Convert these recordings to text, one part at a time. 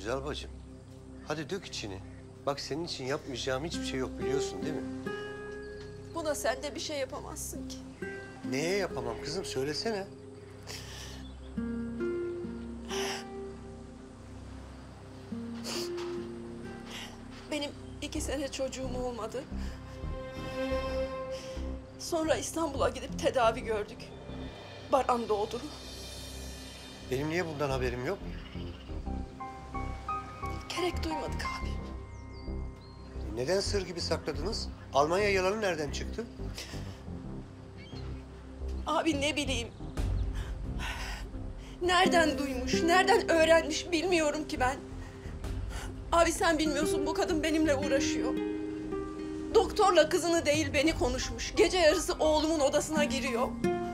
güzel bacım. Hadi dök içini. Bak senin için yapmayacağım hiçbir şey yok biliyorsun değil mi? Buna sen de bir şey yapamazsın ki. Neye yapamam kızım söylesene. Benim 2 sene çocuğum olmadı. Sonra İstanbul'a gidip tedavi gördük. Baran doğdu. Benim niye bundan haberim yok? Gerek duymadık abi. Neden sır gibi sakladınız? Almanya yalanı nereden çıktı? Abi ne bileyim. Nereden duymuş, nereden öğrenmiş bilmiyorum ki ben. Abi sen bilmiyorsun bu kadın benimle uğraşıyor. Doktorla kızını değil beni konuşmuş. Gece yarısı oğlumun odasına giriyor.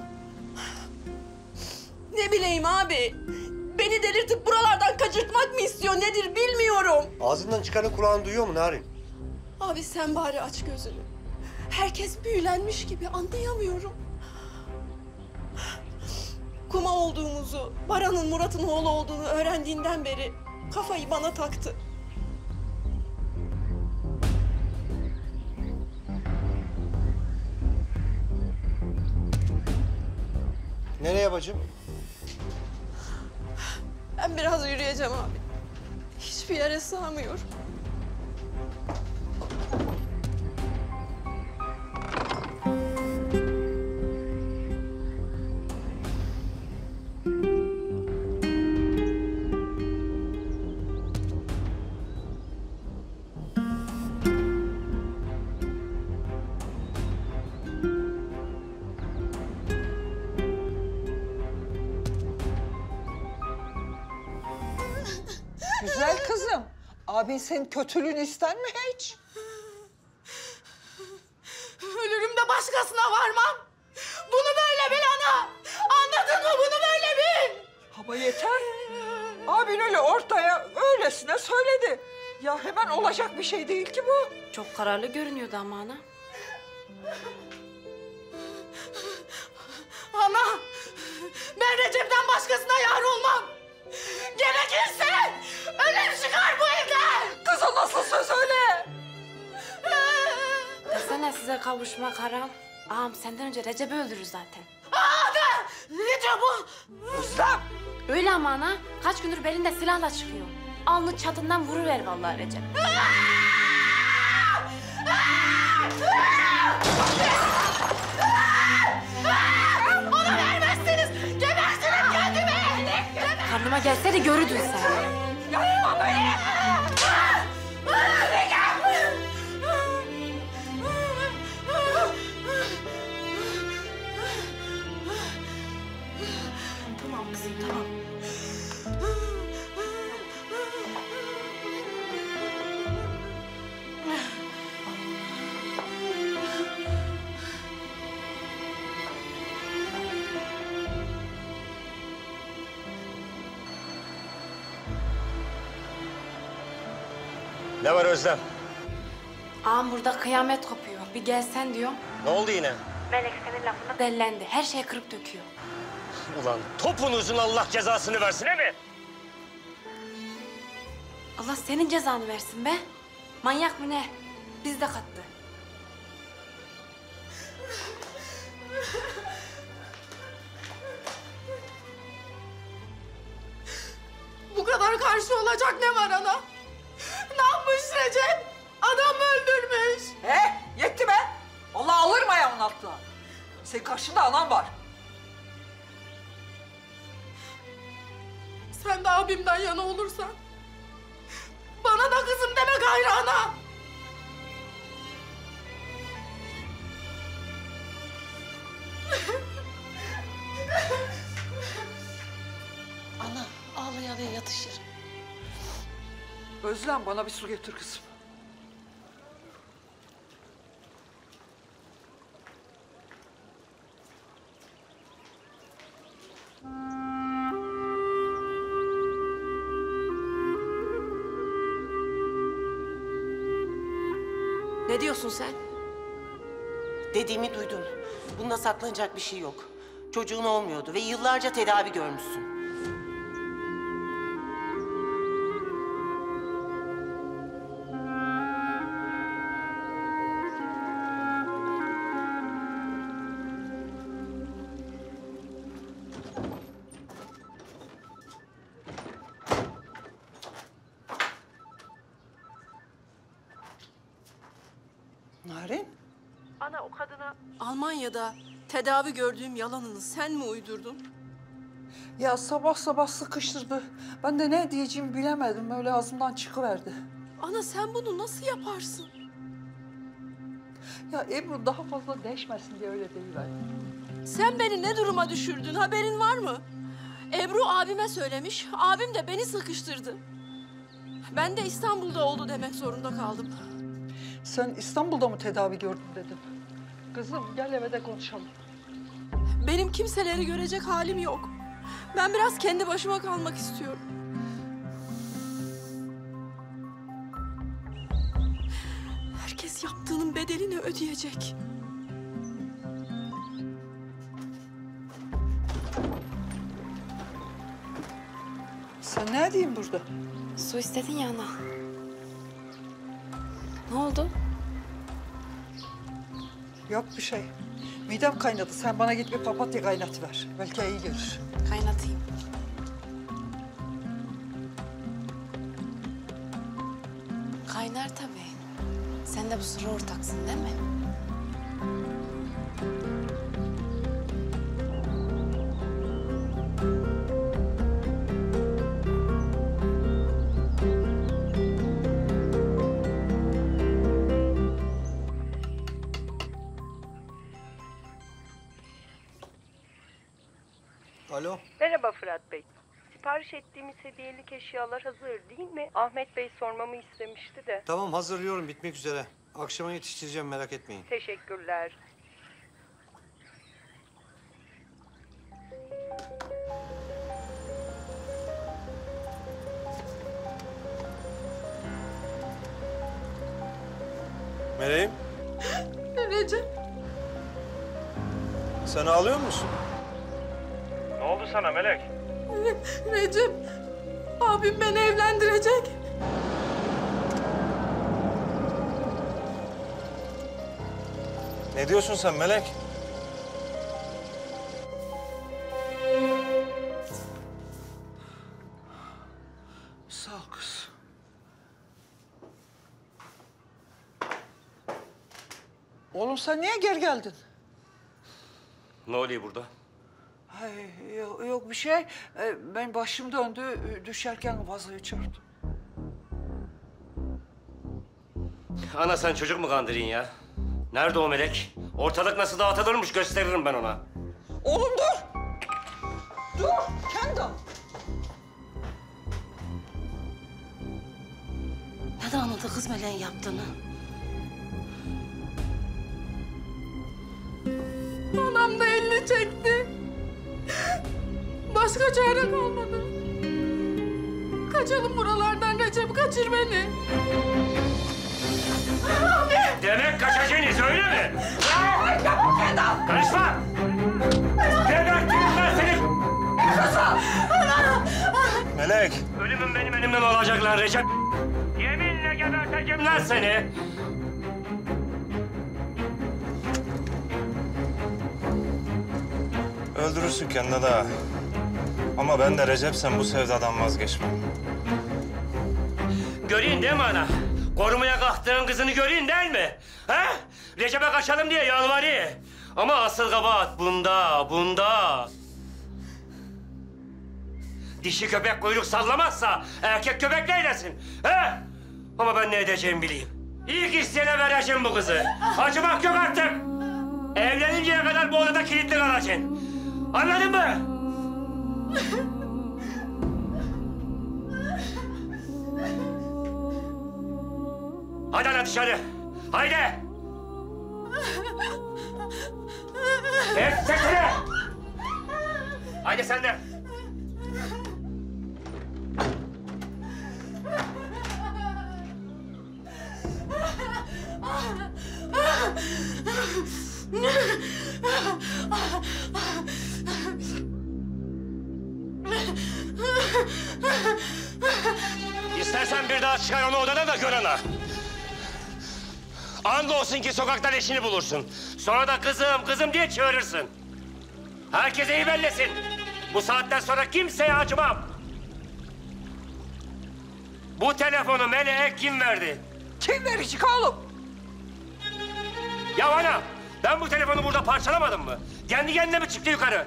Ne bileyim abi. Beni delirtip buralardan kaçırtmak mı istiyor nedir bilmiyorum. Ağzından çıkanı kulağın duyuyor mu Narin? Abi sen bari aç gözünü. Herkes büyülenmiş gibi anlayamıyorum. Kuma olduğumuzu, Baran'ın Murat'ın oğlu olduğunu öğrendiğinden beri kafayı bana taktı. Nereye bacım? Ben biraz yürüyeceğim abi. Hiçbir yere sığamıyorum. Güzel kızım. Abin senin kötülüğünü ister mi hiç? Ölürüm de başkasına varmam. Bunu böyle bil ana. Anladın mı? Bunu böyle bil. Ama yeter. Abin öyle ortaya öylesine söyledi. Ya hemen olacak bir şey değil ki bu. Çok kararlı görünüyordu ama ana. Ana, ben Recep'ten başkasına yar olmam. Gerekirse ölüm çıkar bu evden. Kız o nasıl söz öyle? Desene size kavuşmak haram. Ağam senden önce Recep'i öldürür zaten. Ana, ne diyor bu? Özlem! Öyle ama ana. Kaç gündür belinde silahla çıkıyor. Alnı çatından vuruver vallahi Recep. Onu vermezseniz gebertirim kendimi. Karnıma gelse de görürdün sen. Yapma böyle! Tamam kızım tamam. Ne var Özlem? Ağam burada kıyamet kopuyor. Bir gelsen diyor. Ne oldu yine? Melek senin lafına dellendi. Her şeyi kırıp döküyor. Ulan topunuzun Allah cezasını versin he mi? Allah senin cezanı versin be. Manyak mı ne? Biz de kattı. Bu kadar karşı olacak ne var ana? Ne yapmış Recep? Adam öldürmüş. Yetti be! Allah alır mı ayağımın altına? Senin karşında anam var. Sen de abimden yana olursan bana da kızım deme gayrı ana. Ana ağlaya ağlaya yatışır. Özlem bana bir su getir kızım. Ne diyorsun sen? Dediğimi duydun. Bunda saklanacak bir şey yok. Çocuğun olmuyordu ve yıllarca tedavi görmüşsün. Narin? Ana o kadına Almanya'da tedavi gördüğüm yalanını sen mi uydurdun? Ya sabah sabah sıkıştırdı. Ben de ne diyeceğimi bilemedim. Öyle ağzımdan çıkıverdi. Ana sen bunu nasıl yaparsın? Ya Ebru daha fazla değişmesin diye öyle deyiverdi. Sen beni ne duruma düşürdün, haberin var mı? Ebru abime söylemiş, abim de beni sıkıştırdı. Ben de İstanbul'da oldu demek zorunda kaldım. Sen İstanbul'da mı tedavi gördün dedim. Kızım gel eve de konuşalım. Benim kimseleri görecek halim yok. Ben biraz kendi başıma kalmak istiyorum. Herkes yaptığının bedelini ödeyecek. Sen ne diyeyim burada? Su istedin ya ana. Ne oldu? Yok bir şey. Midem kaynadı. Sen bana git bir papatya kaynatıver. Belki iyi gelir. Kaynatayım. Kaynar tabii. Sen de bu sıra ortaksın değil mi? Alo. Merhaba Fırat Bey. Sipariş ettiğimiz hediyelik eşyalar hazır değil mi? Ahmet Bey sormamı istemişti de. Tamam hazırlıyorum bitmek üzere. Akşama yetiştireceğim merak etmeyin. Teşekkürler. Meleğim Recep, sen ağlıyor musun? Ne oldu sana Melek? Recep, abim beni evlendirecek. Ne diyorsun sen Melek? Sağ ol kız. Oğlum sen niye geri geldin? Ne oluyor burada? Ay, yok bir şey. Ben başım döndü. Düşerken vazoyu çarptım. Ana sen çocuk mu kandırın ya? Nerede o Melek? Ortalık nasıl dağıtılırmış gösteririm ben ona. Oğlum dur! Dur! Kendal! Nereden anladı kız Meleğin yaptığını? Anam da elini çekti. Başka çare kalmadı. Kaçalım buralardan Recep, kaçır beni. Demek kaçacaksınız öyle mi? Karışma! Gebertirim ben seni! Melek. Ölümün benim elimden olacak lan Recep. Yeminle geberteceğim lan seni. Öldürürsün kendini daha. Ama ben de Recep'sen bu sevdadan vazgeçmem. Göreyim değil mi ana? Korumaya kalktığın kızını göreyim değil mi? He? Recep'e kaçalım diye yalvarıyor. Ama asıl kabahat bunda. Dişi köpek kuyruk sallamazsa erkek köpek ne eylesin? He? Ama ben ne edeceğimi bileyim. İlk isteyene vereceğim bu kızı. Acımak yok artık. Evleninceye kadar bu odada kilitli kalacaksın. Anladın mı? Hadi ana dışarı. Haydi. Hep sesini. Haydi sen de. İstersen bir daha çıkar onu odadan da gör ana. Andolsun ki sokaktan eşini bulursun. Sonra da kızım diye çağırırsın. Herkese iyi bellesin. Bu saatten sonra kimseye acımam. Bu telefonu Melek'e kim verdi? Kim verecek oğlum? Ya ana, ben bu telefonu burada parçalamadım mı? Kendi kendine mi çıktı yukarı?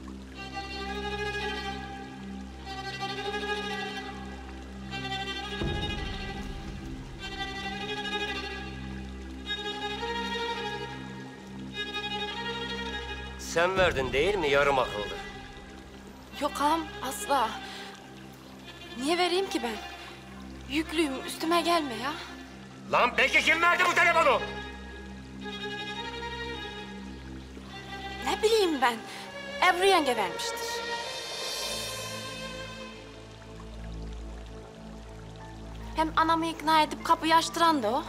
Sen verdin değil mi yarım akıllı? Yok ağam asla. Niye vereyim ki ben? Yüklüyüm üstüme gelme ya. Lan peki kim verdi bu telefonu? Ne bileyim ben. Ebru yenge vermiştir. Hem anamı ikna edip kapıyı açtıran da o.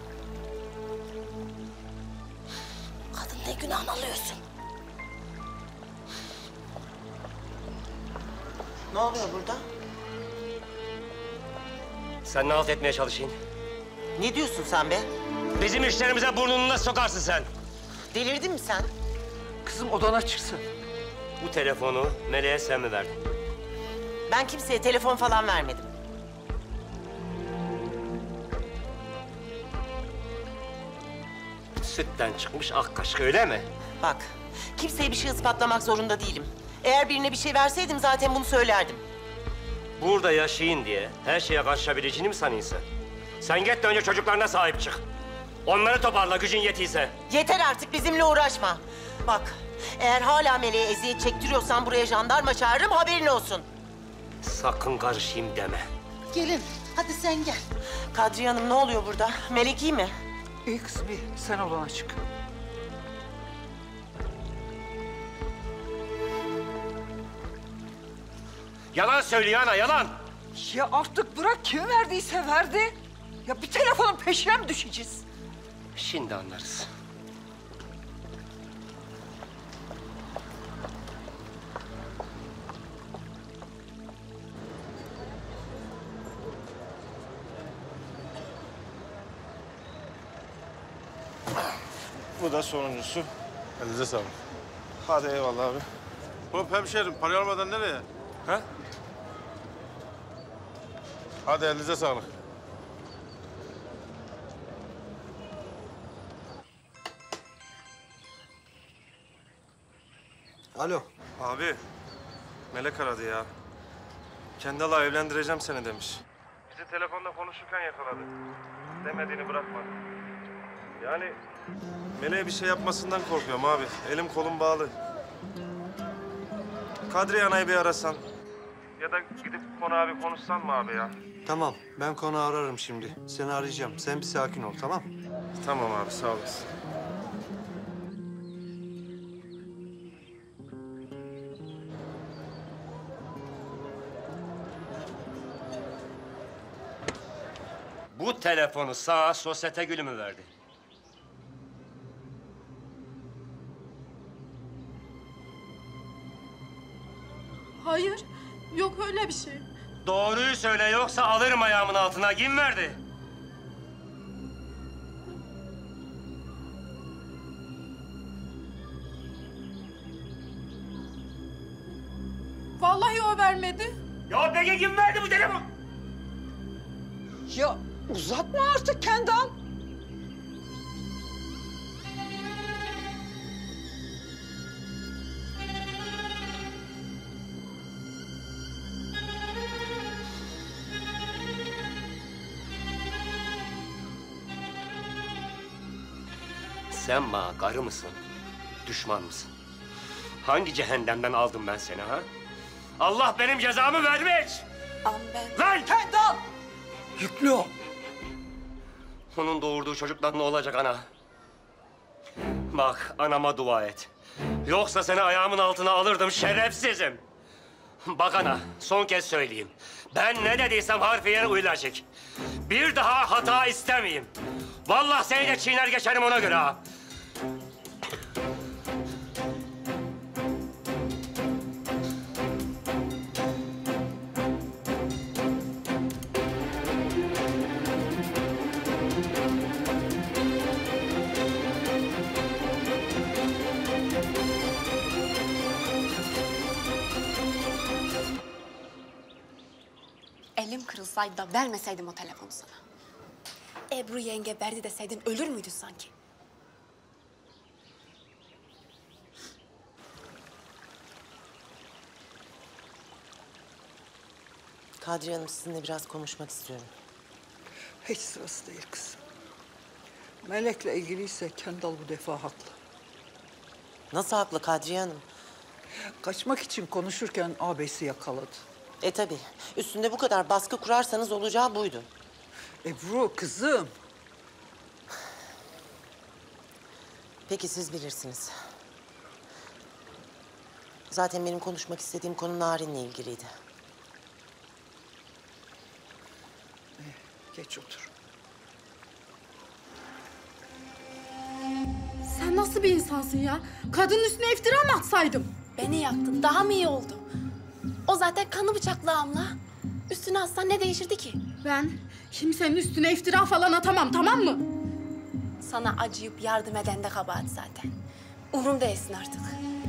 Kadın ne günah alıyorsun? Ne oluyor burada? Sen ne halt etmeye çalışıyorsun? Ne diyorsun sen be? Bizim işlerimize burnunu nasıl sokarsın sen? Delirdin mi sen? Kızım odana çıksın. Bu telefonu Meleğe sen mi verdin? Ben kimseye telefon falan vermedim. Sütten çıkmış ak kaşık öyle mi? Bak, kimseye bir şey ispatlamak zorunda değilim. Eğer birine bir şey verseydim zaten bunu söylerdim. Burada yaşayın diye her şeye karşılayabileceğini mi sanıyorsun? Sen git de önce çocuklarına sahip çık. Onları toparla gücün yetiyse. Yeter artık bizimle uğraşma. Bak, eğer hala Meleğe eziyet çektiriyorsan buraya jandarma çağırırım, haberin olsun. Sakın karışayım deme. Gelin, hadi sen gel. Kadriye Hanım ne oluyor burada? Melek iyi mi? İyi kızım iyi. Sen odana çık. Yalan söylüyor ana yalan. Ya artık bırak kim verdiyse verdi. Ya bir telefonun peşine mi düşeceğiz? Şimdi anlarız. Bu da sonuncusu. Elinize sağlık. Hadi eyvallah abi. Hop hemşerim, para almadan nereye? Ha? Hadi elinize sağlık. Alo. Abi, Melek aradı ya. Kendal'la evlendireceğim seni demiş. Bizi telefonda konuşurken yakaladı. Demediğini bırakmadı. Yani Melek'e bir şey yapmasından korkuyorum abi. Elim kolum bağlı. Kadriye Ana'yı bir arasan. Ya da gidip konağa bir konuşsan mı abi ya? Tamam, ben konağı ararım şimdi. Seni arayacağım. Sen bir sakin ol, tamam? Tamam abi, sağ olasın. Bu telefonu sağa sosyete gülü mü verdi? Hayır, yok öyle bir şey. Doğruyu söyle yoksa alırım ayağımın altına. Kim verdi? Vallahi o vermedi. Ya peki kim verdi bu telefonu? Ya uzatma artık Kendal. Sen bana karı mısın, düşman mısın? Hangi cehennemden aldım ben seni ha? Allah benim cezamı vermiş! Am ben... Lan! Kendal! Yüklü o. Onun doğurduğu çocuklar ne olacak ana? Bak anama dua et. Yoksa seni ayağımın altına alırdım şerefsizim. Bak ana son kez söyleyeyim. Ben ne dediysem harfiyen uyulacak. Bir daha hata istemeyeyim. Vallahi seni de çiğner geçerim ona göre ha. Elim kırılsaydı da vermeseydim o telefonu sana. Ebru yenge verdi deseydin ölür müydün sanki? Kadriye Hanım sizinle biraz konuşmak istiyorum. Hiç sırası değil kızım. Melek'le ilgiliyse Kendal bu defa haklı. Nasıl haklı Kadriye Hanım? Kaçmak için konuşurken ağabeysi yakaladı. Tabii. Üstünde bu kadar baskı kurarsanız olacağı buydu. Ebru kızım. Peki siz bilirsiniz. Zaten benim konuşmak istediğim konu Narin'le ilgiliydi. Geç otur. Sen nasıl bir insansın ya? Kadının üstüne iftira mı atsaydım? Beni yaktın, daha mı iyi oldu? O zaten kanı bıçaklağımla. Üstüne atsan ne değişirdi ki? Ben kimsenin üstüne iftira falan atamam, tamam mı? Sana acıyıp yardım eden de kabahat zaten. Umurumda değilsin artık.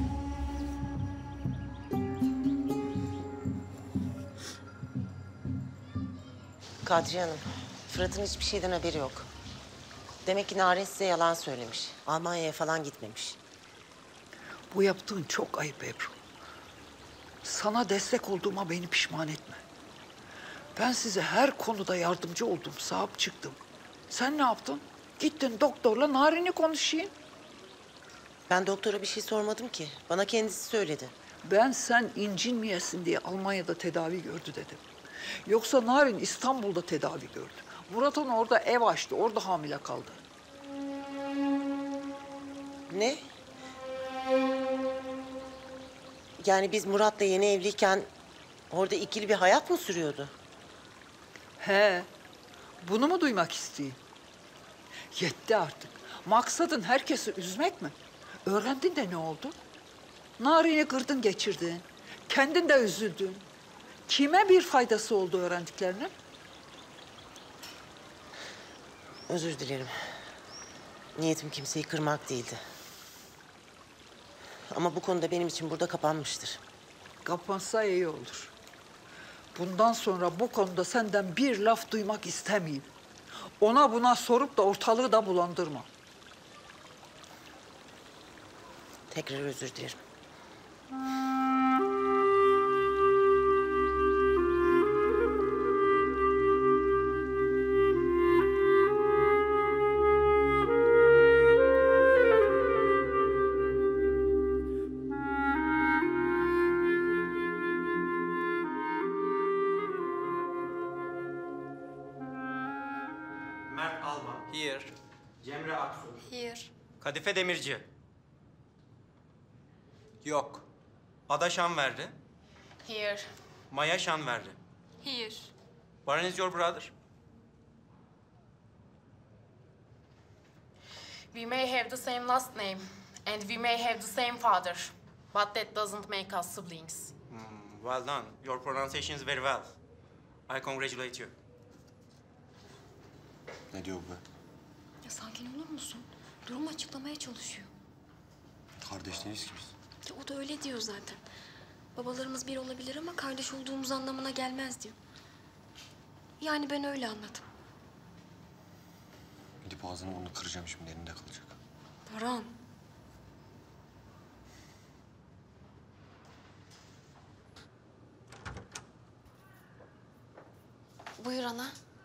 Kadriye Hanım, Fırat'ın hiçbir şeyden haberi yok. Demek ki Narin size yalan söylemiş. Almanya'ya falan gitmemiş. Bu yaptığın çok ayıp Ebru. Sana destek olduğuma beni pişman etme. Ben size her konuda yardımcı oldum, sahip çıktım. Sen ne yaptın? Gittin doktorla Narin'i konuşayım. Ben doktora bir şey sormadım ki. Bana kendisi söyledi. Ben sen incinmeyesin diye Almanya'da tedavi gördü dedim. Yoksa Narin İstanbul'da tedavi gördü. Murat ona orada ev açtı, orada hamile kaldı. Ne? Yani biz Murat'la yeni evliyken orada ikili bir hayat mı sürüyordu? He, bunu mu duymak isteyin? Yetti artık. Maksadın herkesi üzmek mi? Öğrendin de ne oldu? Narin'i kırdın geçirdin. Kendin de üzüldün. Kime bir faydası oldu öğrendiklerinin? Özür dilerim. Niyetim kimseyi kırmak değildi. Ama bu konuda benim için burada kapanmıştır. Kapansa iyi olur. Bundan sonra bu konuda senden bir laf duymak istemeyeyim. Ona buna sorup da ortalığı da bulandırma. Tekrar özür dilerim. Mert Alman. Here. Cemre Aksu. Here. Kadife Demirci. Yok. Ada Şanverdi. Here. Maya Şanverdi. Here. Baran is your brother? We may have the same last name and we may have the same father, but that doesn't make us siblings. Well done. Your pronunciation is very well. I congratulate you. Ne diyor bu be? Ya sakin olur musun? Durumu açıklamaya çalışıyor. Kardeş değiliz ki biz. Ya o da öyle diyor zaten. Babalarımız bir olabilir ama kardeş olduğumuz anlamına gelmez diyor. Yani ben öyle anladım. Gidip ağzını onu kıracağım şimdi, elinde kalacak. Baran. Buyur ana.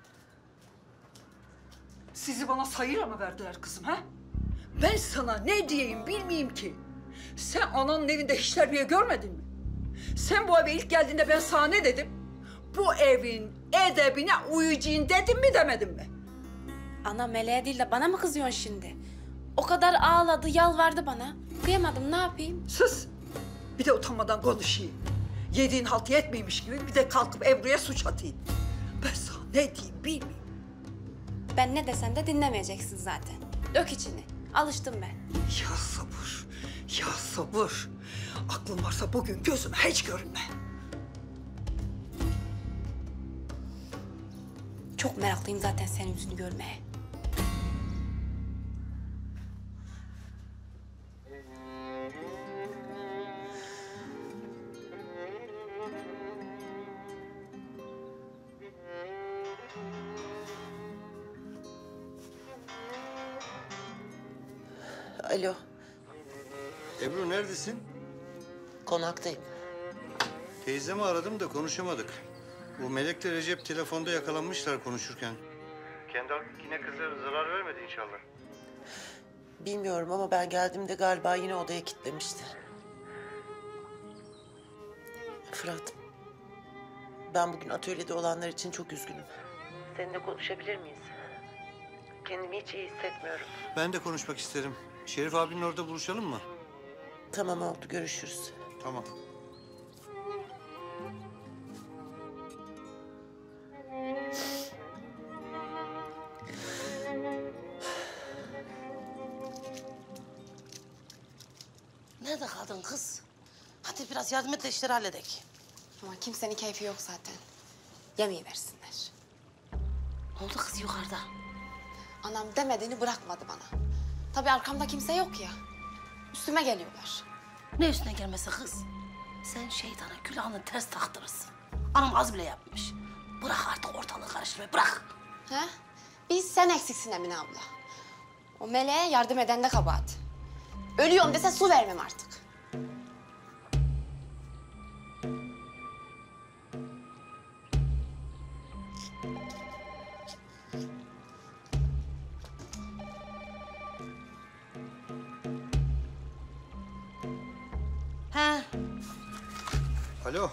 Sizi bana sayıyla mı verdiler kızım ha? Ben sana ne diyeyim bilmeyeyim ki. Sen ananın evinde hiç terbiye görmedin mi? Sen bu eve ilk geldiğinde ben sana ne dedim? Bu evin edebine uyacaksın dedim mi demedim mi? Ana Meleğe değil de bana mı kızıyorsun şimdi? O kadar ağladı, yalvardı bana. Kıyamadım, ne yapayım? Sus! Bir de utanmadan konuşayım. Yediğin halt yetmeymiş gibi bir de kalkıp Ebru'ya suç atayım. Ben sana ne diyeyim bilmeyeyim. Ben ne desem de dinlemeyeceksin zaten. Dök içini. Alıştım ben. Ya sabır, ya sabır. Aklın varsa bugün gözüme hiç görünme. Çok meraklıyım zaten senin yüzünü görmeye. Alo, Ebru neredesin? konaktayım. Teyzemi aradım da konuşamadık. Bu Melek'le Recep telefonda yakalanmışlar konuşurken. Kendal yine kıza zarar vermedi inşallah. Bilmiyorum ama ben geldiğimde galiba yine odaya kilitlemişti. Fırat, ben bugün atölyede olanlar için çok üzgünüm. Seninle konuşabilir miyiz? Kendimi hiç iyi hissetmiyorum. Ben de konuşmak isterim. Şerif abinin orada buluşalım mı? Tamam oldu, görüşürüz. Tamam. Nerede kaldın kız? Hadi biraz yardım et de işleri halledek. Ama kimsenin keyfi yok zaten. Yemeği versinler. Ne oldu kız yukarıda? Anam demediğini bırakmadı bana. Tabii arkamda kimse yok ya. Üstüme geliyorlar. Ne üstüne gelmesi kız? Sen şeytana külahını ters taktırırsın. Anam az bile yapmış. Bırak artık ortalığı karıştırmayı, bırak. He? Biz sen eksiksin Emine abla. O meleğe yardım eden de kabahat. Ölüyorum dese su vermem artık. He. Alo.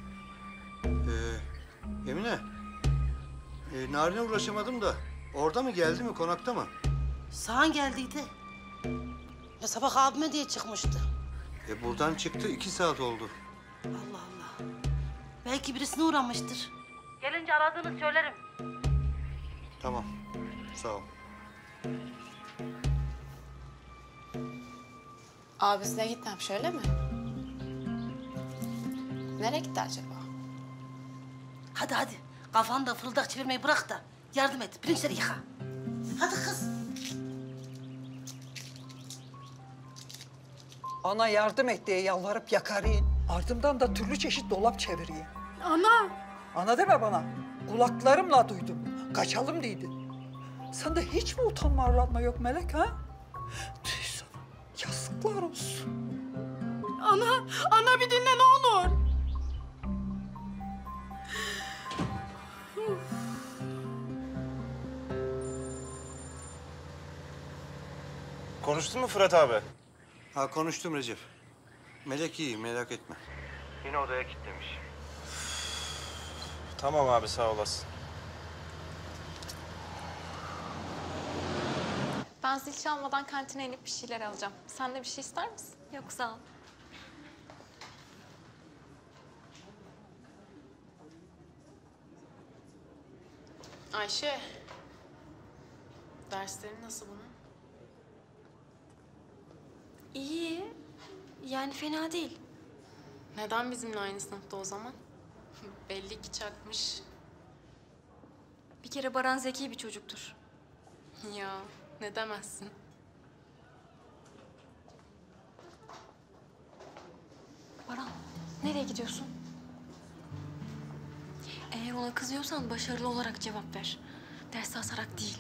Emine. Narin'e ulaşamadım da. Orada mı, geldi mi, konakta mı? Sağan geldiydi. Ya sabah abime diye çıkmıştı. Buradan çıktı, 2 saat oldu. Allah Allah. Belki birisine uğramıştır. Gelince aradığını söylerim. Tamam, sağ ol. Abisine gitmem şöyle mi? Nereye gitti acaba? Hadi hadi. Kafanı da fırıldak çevirmeyi bırak da yardım et. Pirinçleri yıka. Hadi kız. Ana yardım et diye yalvarıp yakarayım. Ardımdan da türlü çeşit dolap çevireyim. Ana! Ana deme bana. Kulaklarımla duydum. Kaçalım dedi. Sende hiç mi utanma arlanma yok Melek ha? Tüh sana. Yazıklar olsun. Ana bir dinle ne olur. Konuştun mu Fırat abi? Ha, konuştum Recep. Melek iyi, merak etme. Yine odaya kilitlemiş. Tamam abi, sağ olasın. Ben zil çalmadan kantine inip bir şeyler alacağım. Sen de bir şey ister misin? Yok sağ ol. Ayşe, derslerin nasıl bunun? İyi. Yani fena değil. Neden bizimle aynı sınıfta o zaman? Belli ki çakmış. Bir kere Baran zeki bir çocuktur. Ya, ne demezsin. Baran, nereye gidiyorsun? Eğer ona kızıyorsan başarılı olarak cevap ver. Ders asarak değil.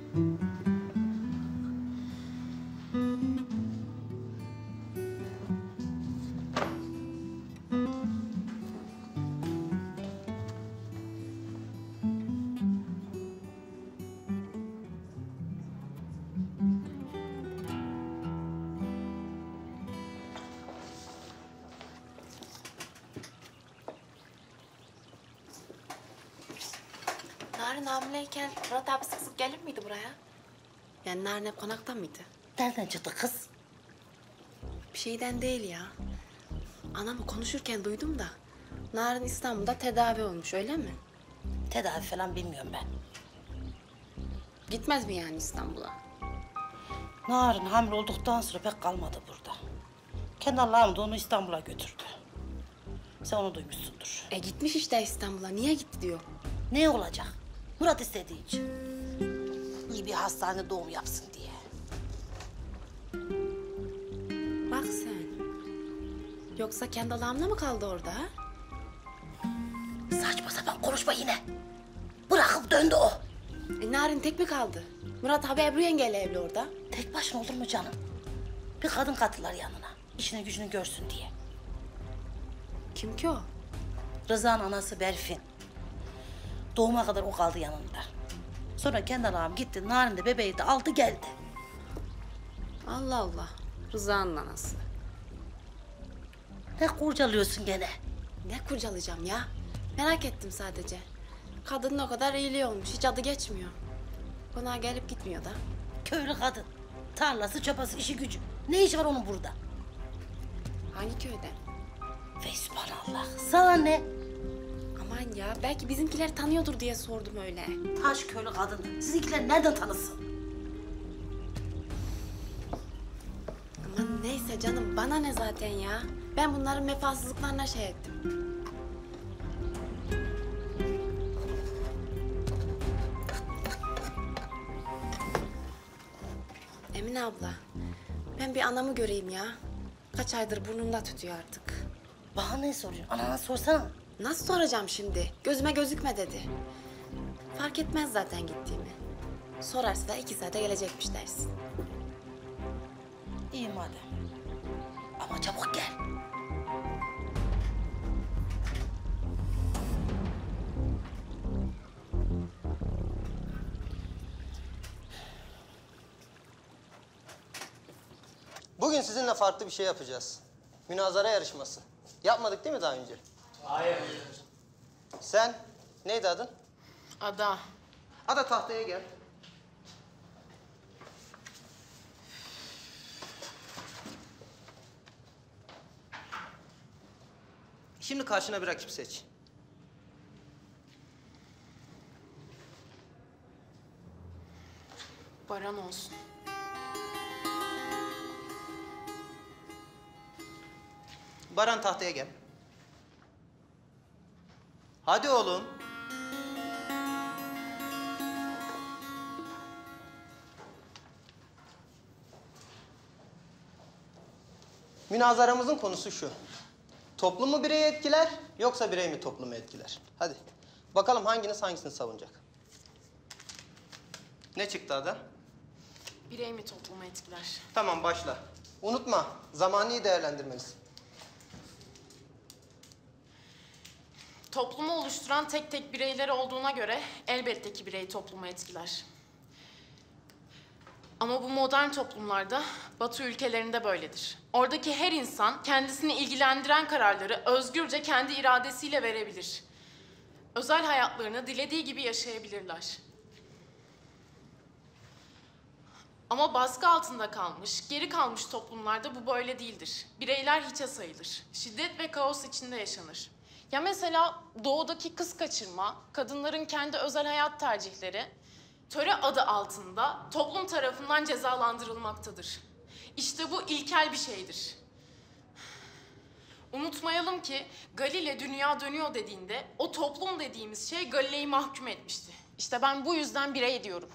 Narin hamileyken Murat abi sık sık gelir miydi buraya? Yani Narin hep konakta mıydı? Nereden çıktı kız? Bir şeyden değil ya. Anamı konuşurken duydum da Narin İstanbul'da tedavi olmuş öyle mi? Tedavi falan bilmiyorum ben. Gitmez mi yani İstanbul'a? Narin hamile olduktan sonra pek kalmadı burada. Kendi Allah'ım da onu İstanbul'a götürdü. Sen onu duymuşsundur. Gitmiş işte İstanbul'a. Niye gitti diyor. Ne olacak? Murat istediği için. İyi bir hastanede doğum yapsın diye. Bak sen. Yoksa kendi Allah'ımla mı kaldı orada ha? Saçma sapan konuşma yine. Bırakıp döndü o. Narin tek mi kaldı? Murat abi Ebru yengeyle evli orada. Tek başına olur mu canım? Bir kadın katırlar yanına. İşini gücünü görsün diye. Kim ki o? Rıza'nın anası Berfin. Doğuma kadar o kaldı yanında. Sonra Kendal ağam gitti, Narin de bebeği de aldı geldi. Allah Allah. Rıza'nın anası. Ne kurcalıyorsun gene? Ne kurcalayacağım ya? Merak ettim sadece. Kadının o kadar iyiliği olmuş. Hiç adı geçmiyor. Konağa gelip gitmiyor da. Köylü kadın. Tarlası, çapası, işi gücü. Ne işi var onun burada? Hangi köyde? Fesubhanallah. Sana ne? Aman ya, belki bizimkiler tanıyordur diye sordum öyle. Taş köylü kadın. Sizinkiler nereden tanısın? Aman neyse canım, bana ne zaten ya. Ben bunların vefasızlıklarına şey ettim. Emine abla, ben bir anamı göreyim ya. Kaç aydır burnumda tütüyor artık. Bana ne soruyorsun? Anana sorsana. Nasıl soracağım şimdi? Gözüme gözükme dedi. Fark etmez zaten gittiğimi. Sorarsa da 2 saate gelecekmiş dersin. İyi madem. Ama çabuk gel. Bugün sizinle farklı bir şey yapacağız. Münazara yarışması. Yapmadık değil mi daha önce? Hayır. Sen, neydi adın? Ada. Ada tahtaya gel. Şimdi karşına bir rakip seç. Baran olsun. Baran tahtaya gel. Hadi oğlum. Münazaramızın konusu şu. Toplum mu bireyi etkiler, yoksa birey mi toplumu etkiler? Hadi. Bakalım hanginiz hangisini savunacak? Ne çıktı Ada? Birey mi toplumu etkiler? Tamam, başla. Unutma, zamanı iyi değerlendirmelisin. Toplumu oluşturan tek tek bireyler olduğuna göre elbette ki birey toplumu etkiler. Ama bu modern toplumlarda, Batı ülkelerinde böyledir. Oradaki her insan kendisini ilgilendiren kararları özgürce kendi iradesiyle verebilir. Özel hayatlarını dilediği gibi yaşayabilirler. Ama baskı altında kalmış, geri kalmış toplumlarda bu böyle değildir. Bireyler hiçe sayılır. Şiddet ve kaos içinde yaşanır. Ya mesela doğudaki kız kaçırma, kadınların kendi özel hayat tercihleri töre adı altında toplum tarafından cezalandırılmaktadır. İşte bu ilkel bir şeydir. Unutmayalım ki Galile dünya dönüyor dediğinde o toplum dediğimiz şey Galile'yi mahkum etmişti. İşte ben bu yüzden birey diyorum.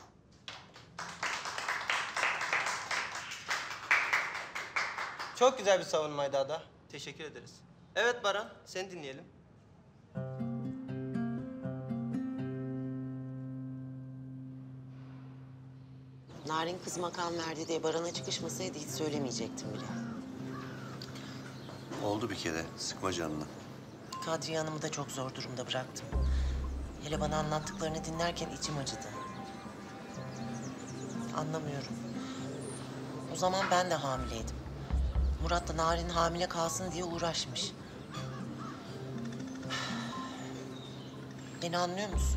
Çok güzel bir savunmaydı Ada. Teşekkür ederiz. Evet Baran, seni dinleyelim. Narin kız makam verdi diye Baran'a çıkışmasaydı hiç söylemeyecektim bile. Oldu bir kere. Sıkma canını. Kadriye Hanım'ı da çok zor durumda bıraktım. Hele bana anlattıklarını dinlerken içim acıdı. Anlamıyorum. O zaman ben de hamileydim. Murat da Narin hamile kalsın diye uğraşmış. Beni anlıyor musun?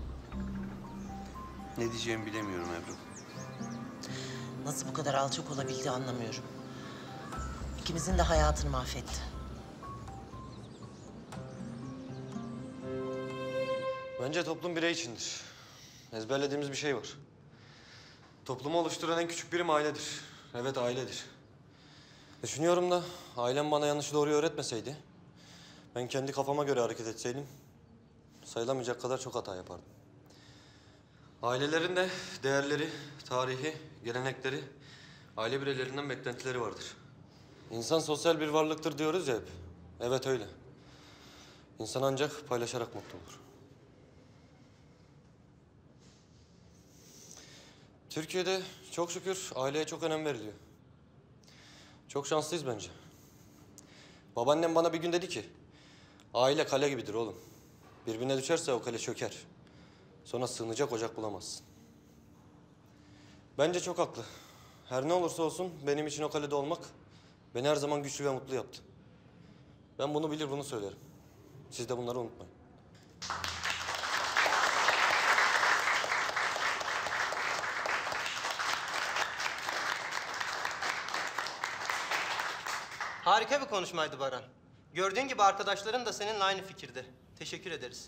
Ne diyeceğimi bilemiyorum Ebru. Nasıl bu kadar alçak olabildi anlamıyorum. İkimizin de hayatını mahvetti. Bence toplum birey içindir. Ezberlediğimiz bir şey var. Toplumu oluşturan en küçük birim ailedir. Evet, ailedir. Düşünüyorum da ailem bana yanlışı doğruyu öğretmeseydi, ben kendi kafama göre hareket etseydim, sayılamayacak kadar çok hata yapardım. Ailelerin de değerleri, tarihi, gelenekleri, aile bireylerinden beklentileri vardır. İnsan sosyal bir varlıktır diyoruz ya hep. Evet öyle. İnsan ancak paylaşarak mutlu olur. Türkiye'de çok şükür aileye çok önem veriliyor. Çok şanslıyız bence. Babaannem bana bir gün dedi ki, aile kale gibidir oğlum. Birbirine düşerse o kale çöker. Sonra sığınacak ocak bulamazsın. Bence çok haklı. Her ne olursa olsun benim için o kalede olmak beni her zaman güçlü ve mutlu yaptı. Ben bunu bilir bunu söylerim. Siz de bunları unutmayın. Harika bir konuşmaydı Baran. Gördüğün gibi arkadaşların da seninle aynı fikirde. Teşekkür ederiz.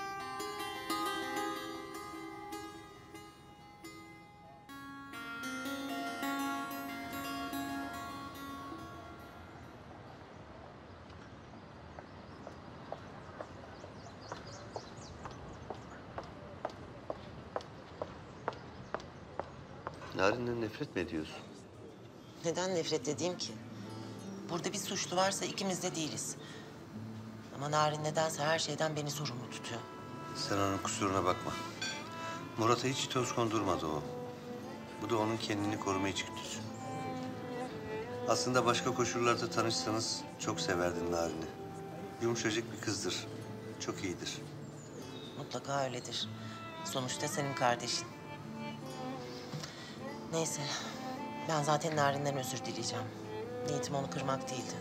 Narin'den nefret mi ediyorsun? Neden nefret edeyim ki? Burada bir suçlu varsa ikimiz de değiliz. Ama Narin nedense her şeyden beni sorumlu tutuyor. Sen onun kusuruna bakma. Murat'a hiç toz kondurmadı o. Bu da onun kendini koruma içgüdüsü. Aslında başka koşullarda tanışsanız çok severdin Narin'i. Yumuşacık bir kızdır. Çok iyidir. Mutlaka öyledir. Sonuçta senin kardeşin. Neyse. Ben zaten Narin'den özür dileyeceğim. Niyetim onu kırmak değildi.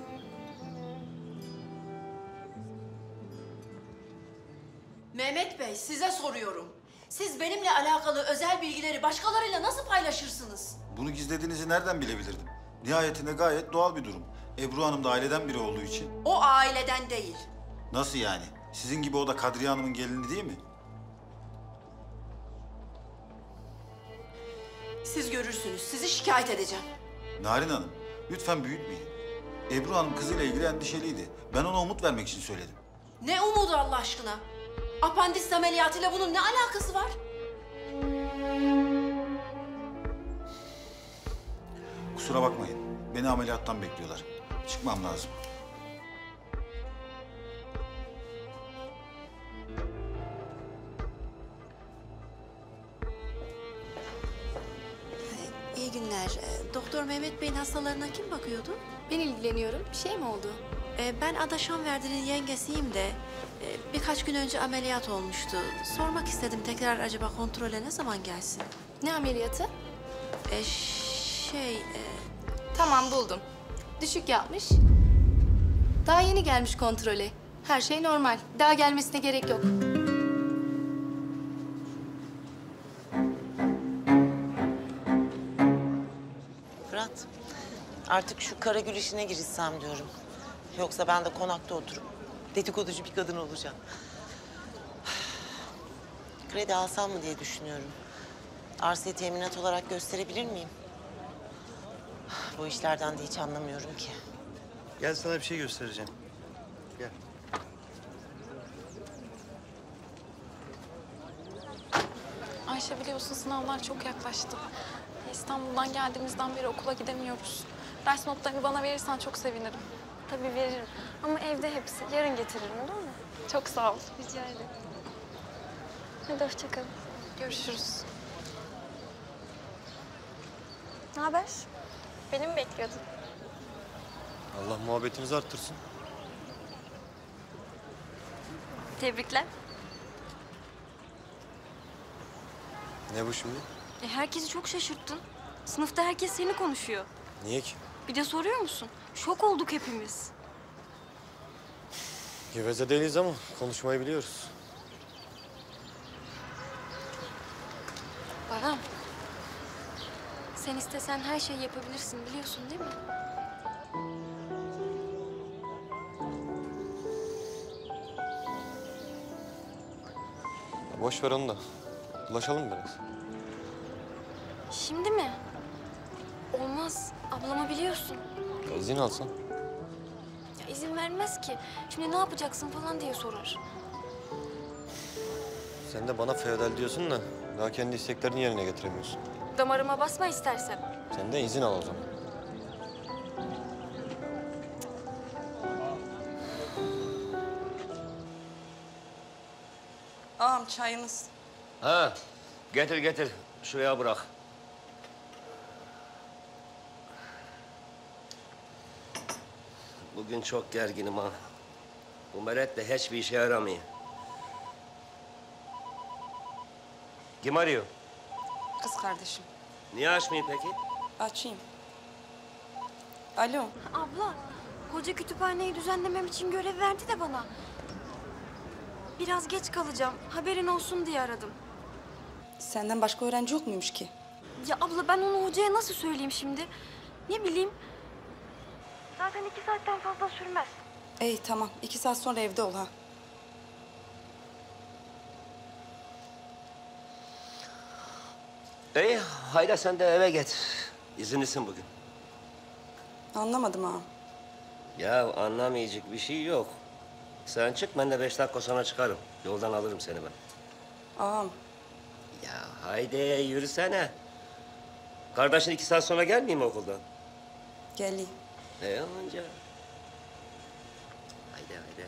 Mehmet Bey, size soruyorum. Siz benimle alakalı özel bilgileri başkalarıyla nasıl paylaşırsınız? Bunu gizlediğinizi nereden bilebilirdim? Nihayetinde gayet doğal bir durum. Ebru Hanım da aileden biri olduğu için. O aileden değil. Nasıl yani? Sizin gibi o da Kadriye Hanım'ın gelini değil mi? Siz görürsünüz, sizi şikayet edeceğim. Narin Hanım, lütfen büyütmeyin. Ebru Hanım kızıyla ilgili endişeliydi. Ben ona umut vermek için söyledim. Ne umudu Allah aşkına? Apandis ameliyatıyla bunun ne alakası var? Kusura bakmayın. Beni ameliyattan bekliyorlar. Çıkmam lazım. İyi günler. Doktor Mehmet Bey'in hastalarına kim bakıyordu? Ben ilgileniyorum. Bir şey mi oldu? Ben Ada Şanverdi'nin yengesiyim de birkaç gün önce ameliyat olmuştu. Sormak istedim tekrar acaba kontrole ne zaman gelsin? Ne ameliyatı? Şey... Tamam buldum. Düşük yapmış. Daha yeni gelmiş kontrole. Her şey normal. Daha gelmesine gerek yok. Fırat, artık şu Karagül işine girişsem diyorum. Yoksa ben de konakta oturup dedikoducu bir kadın olacağım. Kredi alsam mı diye düşünüyorum. Arsayı teminat olarak gösterebilir miyim? Bu işlerden de hiç anlamıyorum ki. Gel sana bir şey göstereceğim. Gel. Ayşe biliyorsun sınavlar çok yaklaştı. İstanbul'dan geldiğimizden beri okula gidemiyoruz. Ders notlarını bana verirsen çok sevinirim. Tabii veririm. Ama evde hepsi. Yarın getiririm olur mu? Çok sağ ol. Rica ederim. Hadi hoşça kalın. Görüşürüz. Ne haber? Beni mi bekliyordun? Allah muhabbetinizi arttırsın. Tebrikler. Ne bu şimdi? Herkesi çok şaşırttın. Sınıfta herkes seni konuşuyor. Niye ki? Bir de soruyor musun? Şok olduk hepimiz. Geveze değiliz ama konuşmayı biliyoruz. Baran. Sen istesen her şeyi yapabilirsin biliyorsun değil mi? Ya boş ver onu da. Ulaşalım biraz. Şimdi mi? Olmaz. Ablamı biliyorsun. Ya izin alsan. Ya izin vermez ki. Şimdi ne yapacaksın falan diye sorar. Sen de bana feodal diyorsun da daha kendi isteklerini yerine getiremiyorsun. Damarıma basma istersen. Sen de izin al o zaman. Ağam çayınız. Ha, getir getir. Şuraya bırak. Bugün çok gerginim ha. Bu meret de hiçbir işe yaramıyor. Kim arıyor? Kız kardeşim. Niye açmayayım peki? Açayım. Alo. Abla, hoca kütüphaneyi düzenlemem için görev verdi de bana. Biraz geç kalacağım. Haberin olsun diye aradım. Senden başka öğrenci yok muymuş ki? Ya abla ben onu hocaya nasıl söyleyeyim şimdi? Ne bileyim. Zaten 2 saatten fazla sürmez. İyi tamam. 2 saat sonra evde ol ha. İyi, haydi sen de eve git. İzinlisin bugün. Anlamadım ha. Ya anlamayacak bir şey yok. Sen çık, ben de 5 dakika sonra çıkarım. Yoldan alırım seni ben. Ağam. Ya haydi yürüsene. Kardeşin 2 saat sonra gelmeyeyim mi okuldan? Geleyim. Anca. Haydi haydi.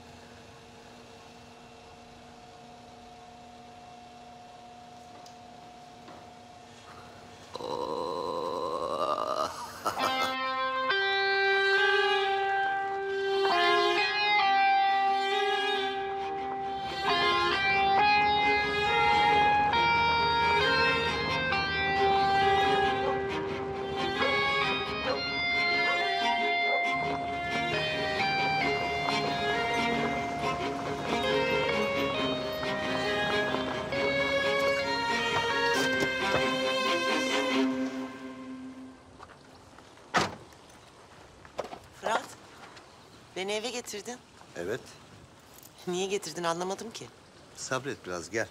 Fırat, beni eve getirdin. Evet. Niye getirdin anlamadım ki. Sabret biraz gel.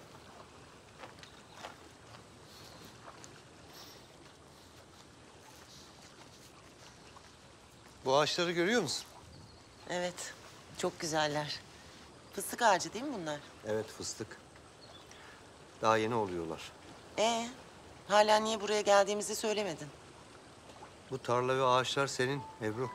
Bu ağaçları görüyor musun? Evet, çok güzeller. Fıstık ağacı değil mi bunlar? Evet fıstık. Daha yeni oluyorlar. Hala niye buraya geldiğimizi söylemedin. Bu tarla ve ağaçlar senin Ebru.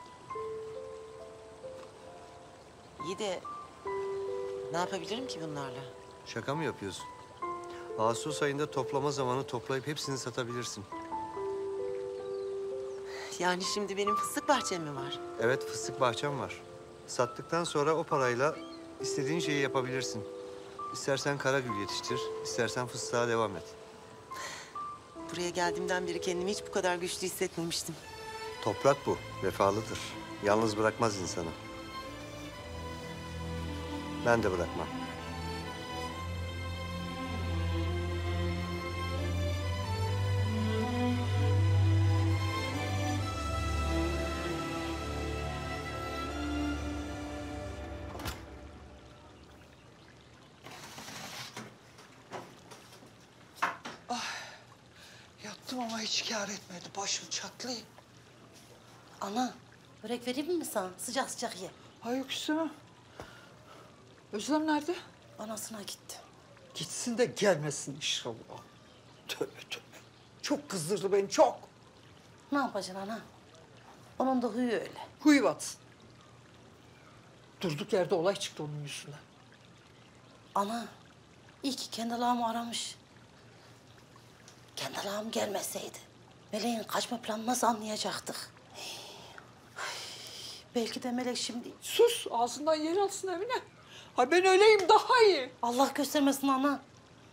İyi de ne yapabilirim ki bunlarla? Şaka mı yapıyorsun? Ağustos ayında toplama zamanı toplayıp hepsini satabilirsin. Yani şimdi benim fıstık bahçem mi var? Evet fıstık bahçem var. Sattıktan sonra o parayla istediğin şeyi yapabilirsin. İstersen karagül yetiştir, istersen fıstığa devam et. Buraya geldiğimden beri kendimi hiç bu kadar güçlü hissetmemiştim. Toprak bu, vefalıdır. Yalnız bırakmaz insanı. Ben de bırakmam. Yattım ama hiç kâr etmedi. Başım çatlıyor. Ana, börek vereyim mi sana? Sıcak sıcak ye. Ay yok istemem. Özlem nerede? Anasına gitti. Gitsin de gelmesin inşallah. Tövbe tövbe. Çok kızdırdı beni çok. Ne yapacaksın ana? Onun da huyu öyle. Huyu batsın. Durduk yerde olay çıktı onun yüzünden. Ana, iyi ki kendi Allah'ımı aramış. Kendi Allah'ım gelmeseydi Melek'in kaçma planını nasıl anlayacaktık? Belki de Melek şimdi... Sus, ağzından yer alsın Emine. Ha ben öleyim daha iyi. Allah göstermesin ana.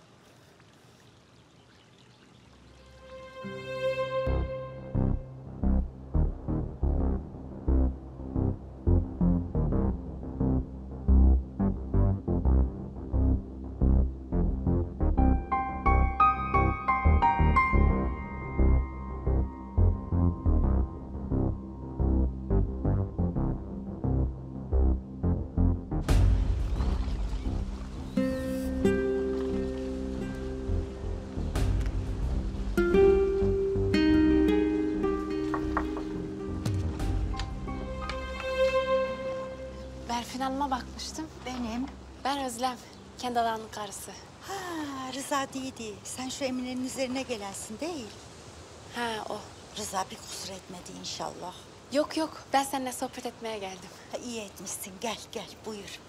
Berfin Hanım'a bakmıştım. Benim. Ben Özlem. Kendi Allah'ın karısı. Ha, Rıza değildi. Sen şu Emine'nin üzerine gelensin değil. Ha o. Rıza bir kusur etmedi inşallah. Yok yok. Ben seninle sohbet etmeye geldim. Ha, iyi etmişsin. Gel gel buyur.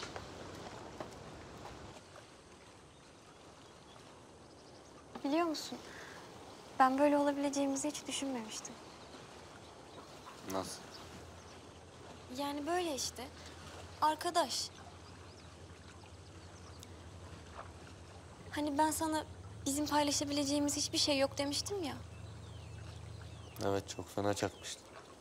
Biliyor musun? Ben böyle olabileceğimizi hiç düşünmemiştim. Nasıl? Yani böyle işte. Arkadaş. Hani ben sana Bizim paylaşabileceğimiz hiçbir şey yok demiştim ya. Evet, çok fena çakmıştı.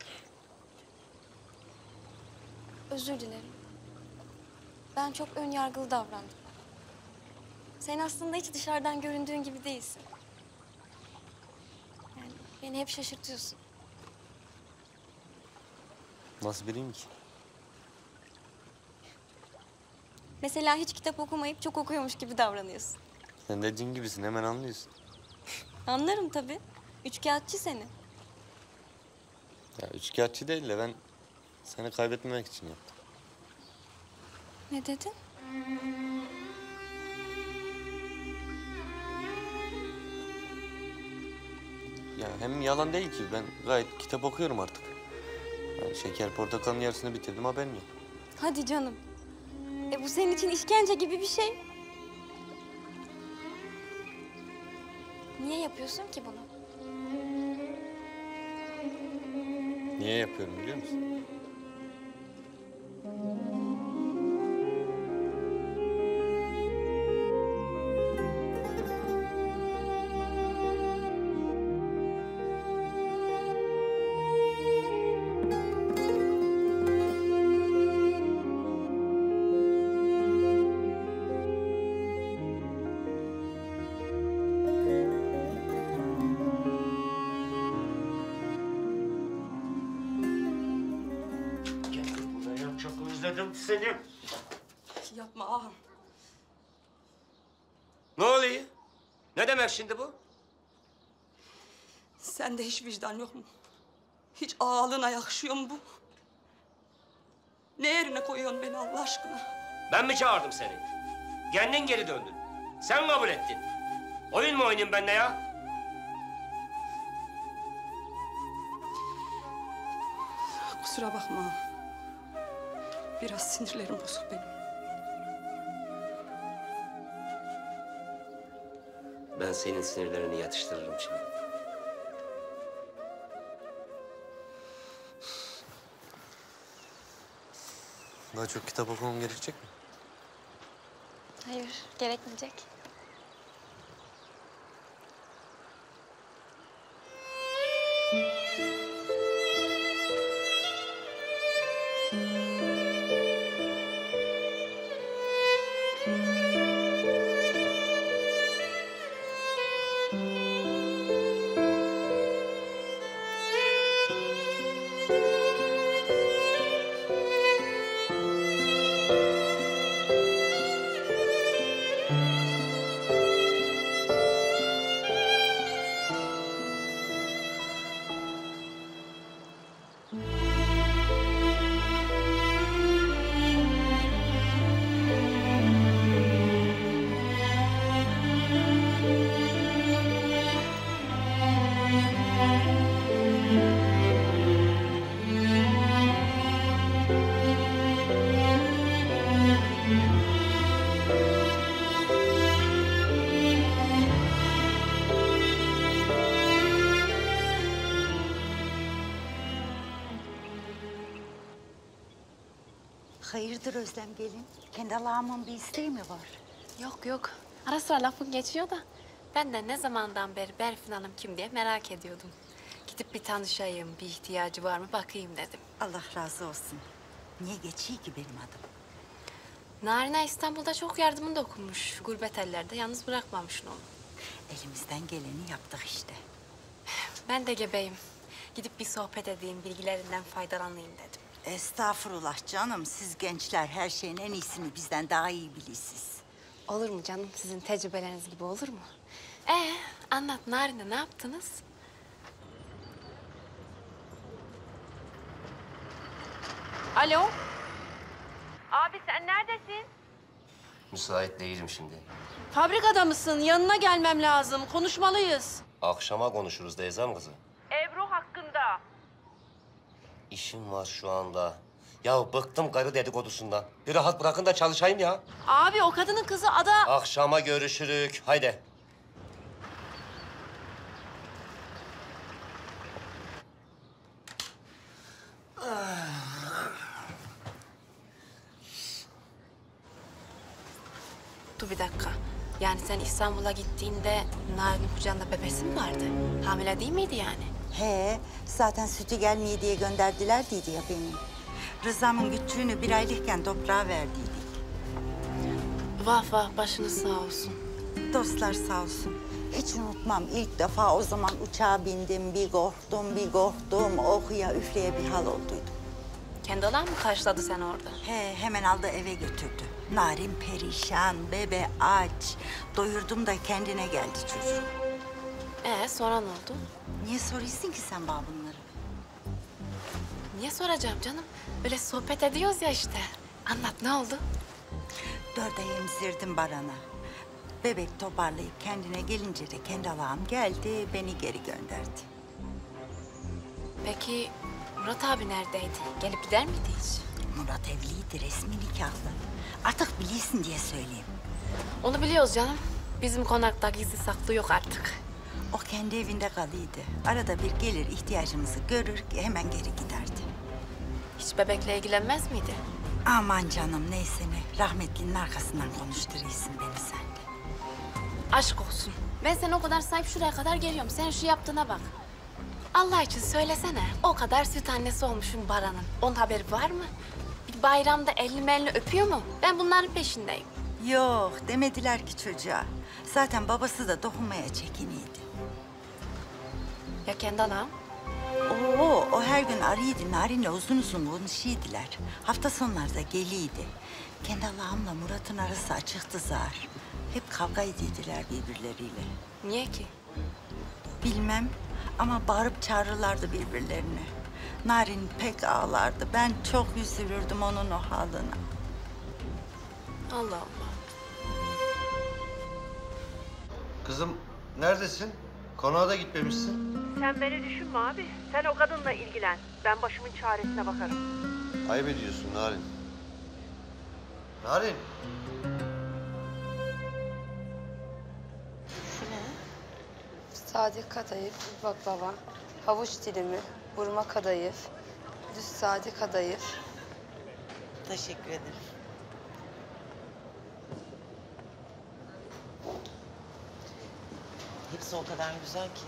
Özür dilerim. Ben çok ön yargılı davrandım. Sen aslında hiç dışarıdan göründüğün gibi değilsin. Yani beni hep şaşırtıyorsun. Nasıl biriyim ki? Mesela hiç kitap okumayıp çok okuyormuş gibi davranıyorsun. Sen de cin gibisin, hemen anlıyorsun. Anlarım tabii. Üçkağıtçı seni. Ya üçkağıtçı değil de ben seni kaybetmemek için yaptım. Ne dedin? Ya hem yalan değil ki, ben gayet kitap okuyorum artık. Ben şeker portakalın yarısını bitirdim, haberin yok. Hadi canım. Bu senin için işkence gibi bir şey. Niye yapıyorsun ki bunu? Niye yapıyorum biliyor musun? Çok özledim seni. Yapma ağam. Ne oluyor? Ne demek şimdi bu? Sende hiç vicdan yok mu? Hiç ağalığına yakışıyor mu bu? Ne yerine koyuyorsun beni Allah aşkına? Ben mi çağırdım seni? Kendin geri döndün. Sen kabul ettin. Oyun mu oynayayım benimle ya? Kusura bakma ağam. Biraz sinirlerim bozuk benim. Ben senin sinirlerini yatıştırırım şimdi. Daha çok kitap okumam gerekecek mi? Hayır, gerekmeyecek. Hayırdır Özlem gelin? Kendi Allah'ımın bir isteği mi var? Yok yok. Ara sıra lafın geçiyor da ben de ne zamandan beri Berfin Hanım kim diye merak ediyordum. Gidip bir tanışayım, bir ihtiyacı var mı bakayım dedim. Allah razı olsun. Niye geçiyor ki benim adım? Narine İstanbul'da çok yardımını dokunmuş. Gurbet ellerde yalnız bırakmamışsın onu. Elimizden geleni yaptık işte. Ben de gebeyim. Gidip bir sohbet edeyim, bilgilerinden faydalanayım dedim. Estağfurullah canım. Siz gençler her şeyin en iyisini bizden daha iyi bilirsiniz. Olur mu canım? Sizin tecrübeleriniz gibi olur mu? Anlat Narine, ne yaptınız? Alo? Abi sen neredesin? Müsait değilim şimdi. Fabrikada mısın? Yanına gelmem lazım. Konuşmalıyız. Akşama konuşuruz Deyzem kızı. Ebru hakkında. İşim var şu anda. Ya bıktım karı dedikodusundan. Bir rahat bırakın da çalışayım ya. Abi o kadının kızı Ada. Akşama görüşürük. Haydi. Dur bir dakika. Yani sen İstanbul'a gittiğinde Narin'in kucağında bebesi mi vardı? Hamile değil miydi yani? He, zaten sütü gelmeye diye gönderdiler dedi ya beni. Rıza'mın küçüğünü bir aylıkken toprağa verdiydik. Vah vah, başınız sağ olsun. Dostlar sağ olsun. Hiç unutmam, ilk defa o zaman uçağa bindim, bir korktum, okuya üfleye bir hal olduydum. Kendi olan mı karşıladı sen orada? He, hemen aldı eve götürdü. Narin perişan, bebe aç. Doyurdum da kendine geldi çocuk. Sonra ne oldu? Niye soruyorsun ki sen bana bunları? Niye soracağım canım? Öyle sohbet ediyoruz ya işte. Anlat, ne oldu? 4 ay emzirdim Baran'a. Bebek toparlayıp kendine gelince de kendi Allah'ım geldi, beni geri gönderdi. Peki Murat abi neredeydi? Gelip gider miydi hiç? Murat evliydi, resmi nikahlı. Artık bilirsin diye söyleyeyim. Onu biliyoruz canım. Bizim konakta gizli saklı yok artık. O kendi evinde kalıydı. Arada bir gelir, ihtiyacımızı görür, hemen geri giderdi. Hiç bebekle ilgilenmez miydi? Aman canım, neyse ne. Rahmetlinin arkasından konuşturuyorsun beni sen de. Aşk olsun. Ben seni o kadar sahip şuraya kadar geliyorum. Sen şu yaptığına bak. Allah için söylesene. O kadar süt annesi olmuşum Baran'ın. Onun haberi var mı? Bir bayramda elini öpüyor mu? Ben bunların peşindeyim. Yok, demediler ki çocuğa. Zaten babası da dokunmaya çekiniydi. Ya kendi anam? O her gün arıyordu. Narin'le uzun uzun konuşuyordular. Hafta sonlarda geliydi. Kendi Allah'ımla Murat'ın arası açıktı zar. Hep kavga ediyordular birbirleriyle. Niye ki? Bilmem ama bağırıp çağırırlardı birbirlerine. Narin pek ağlardı. Ben çok üzülürdüm onun o haline. Allah Allah. Kızım neredesin? Konağa da gitmemişsin. Sen beni düşünme abi. Sen o kadınla ilgilen. Ben başımın çaresine bakarım. Ayıp ediyorsun Narin. Narin. Sade kadayıf, baklava, havuç dilimi, burma kadayıf, düz sade kadayıf. Teşekkür ederim. Hepsi o kadar güzel ki.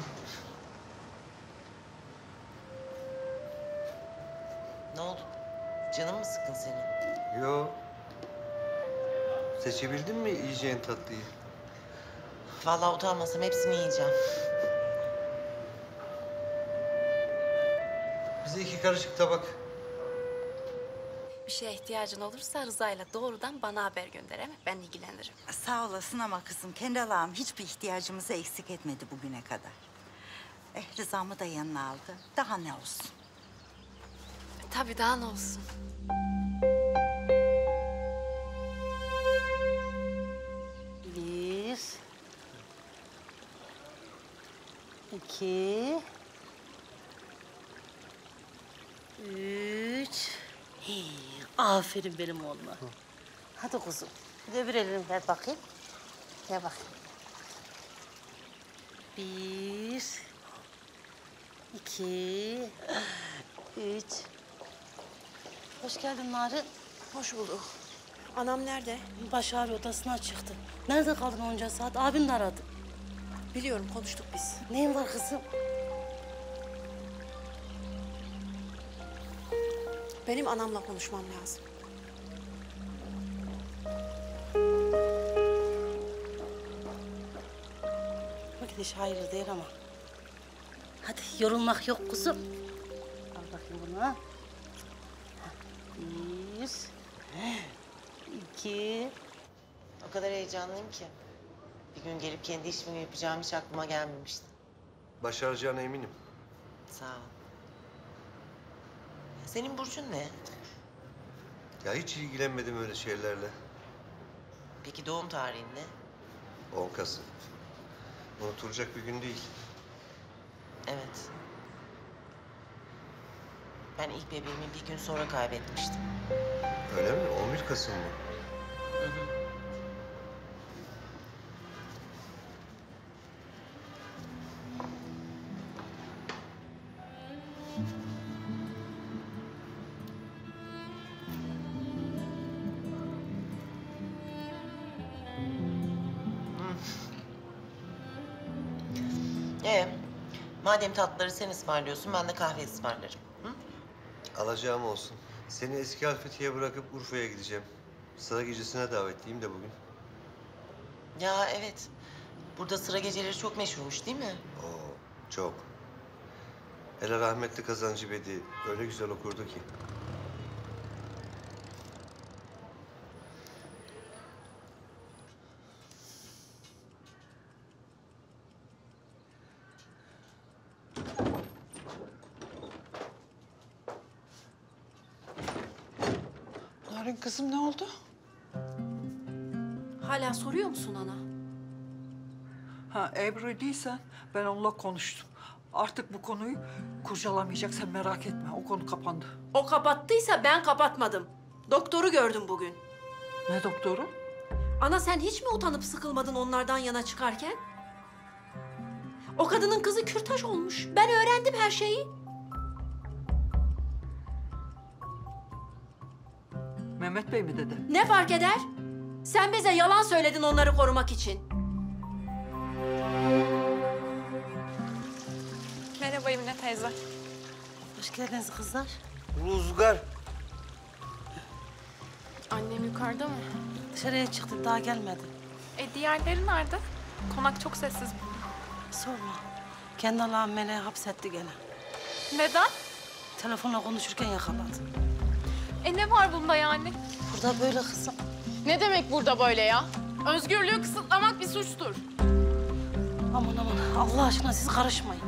Ne oldu? Canın mı sıkkın senin? Yo. Seçebildin mi yiyeceğin tatlıyı? Vallahi utanmasam hepsini yiyeceğim. Bize 2 karışık tabak. Bir şeye ihtiyacın olursa Rıza'yla doğrudan bana haber gönder, he mi? Ben ilgilenirim. Sağ olasın ama kızım kendi Allah'ım hiçbir ihtiyacımızı eksik etmedi bugüne kadar. Rıza'mı da yanına aldı. Daha ne olsun? Tabii, daha ne olsun. Bir. 2. 3. Aferin benim oğluma. Hadi kuzum. Öbür elini ver bakayım. Ver bakayım. 1. 2. 3. Hoş geldin Narin. Hoş bulduk. Anam nerede? Baş ağrıyor, odasına çıktı. Nerede kaldın onca saat? Abin de aradı. Biliyorum, konuştuk biz. Neyin var kızım? Benim anamla konuşmam lazım. Bu gidiş hayır değil ama. Hadi yorulmak yok kuzum. Al bakayım bunu. 1. 2. O kadar heyecanlıyım ki. Bir gün gelip kendi işimi yapacağım hiç aklıma gelmemişti. Başaracağına eminim. Sağ ol. Senin burcun ne? Ya hiç ilgilenmedim öyle şeylerle. Peki doğum tarihin ne? 10 Kasım. Unutulacak bir gün değil. Evet. Ben ilk bebeğimi bir gün sonra kaybetmiştim. Öyle mi? 11 Kasım mı? Hı hı. Madem tatlıları sen ısmarlıyorsun, ben de kahve ısmarlarım. Hı? Alacağım olsun. Seni eski Halfeti'ye bırakıp Urfa'ya gideceğim. Sıra gecesine davetliyim de bugün. Ya evet. Burada sıra geceleri çok meşhurmuş değil mi? Oo, çok. Hele rahmetli Kazancı Bedi öyle güzel okurdu ki. Narin kızım ne oldu? Hala soruyor musun ana? Ha Ebru değilsen ben onunla konuştum. Artık bu konuyu kurcalamayacak, sen merak etme. O konu kapandı. O kapattıysa ben kapatmadım. Doktoru gördüm bugün. Ne doktoru? Ana sen hiç mi utanıp sıkılmadın onlardan yana çıkarken? O kadının kızı kürtaj olmuş. Ben öğrendim her şeyi. Mehmet Bey mi dedi? Ne fark eder? Sen bize yalan söyledin onları korumak için. Merhaba Emine teyze. Hoş geldiniz kızlar. Rüzgar. Annem yukarıda mı? Dışarıya çıktı, daha gelmedi. Diğerleri nerede? Konak çok sessiz. Sorma. Kendi Allah'ın meleği hapsetti gene. Neden? Telefonla konuşurken yakaladı. Ne var bunda yani? Burada böyle kızım. Ne demek burada böyle ya? Özgürlüğü kısıtlamak bir suçtur. Aman aman, Allah aşkına siz karışmayın.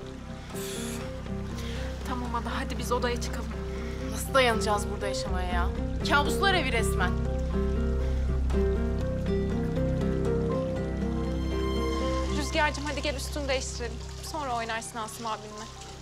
Tamam Ada, hadi biz odaya çıkalım. Nasıl dayanacağız burada yaşamaya ya? Kabuslar evi resmen. Rüzgar'cığım hadi gel üstünü değiştirelim. Sonra oynarsın Asım abinle.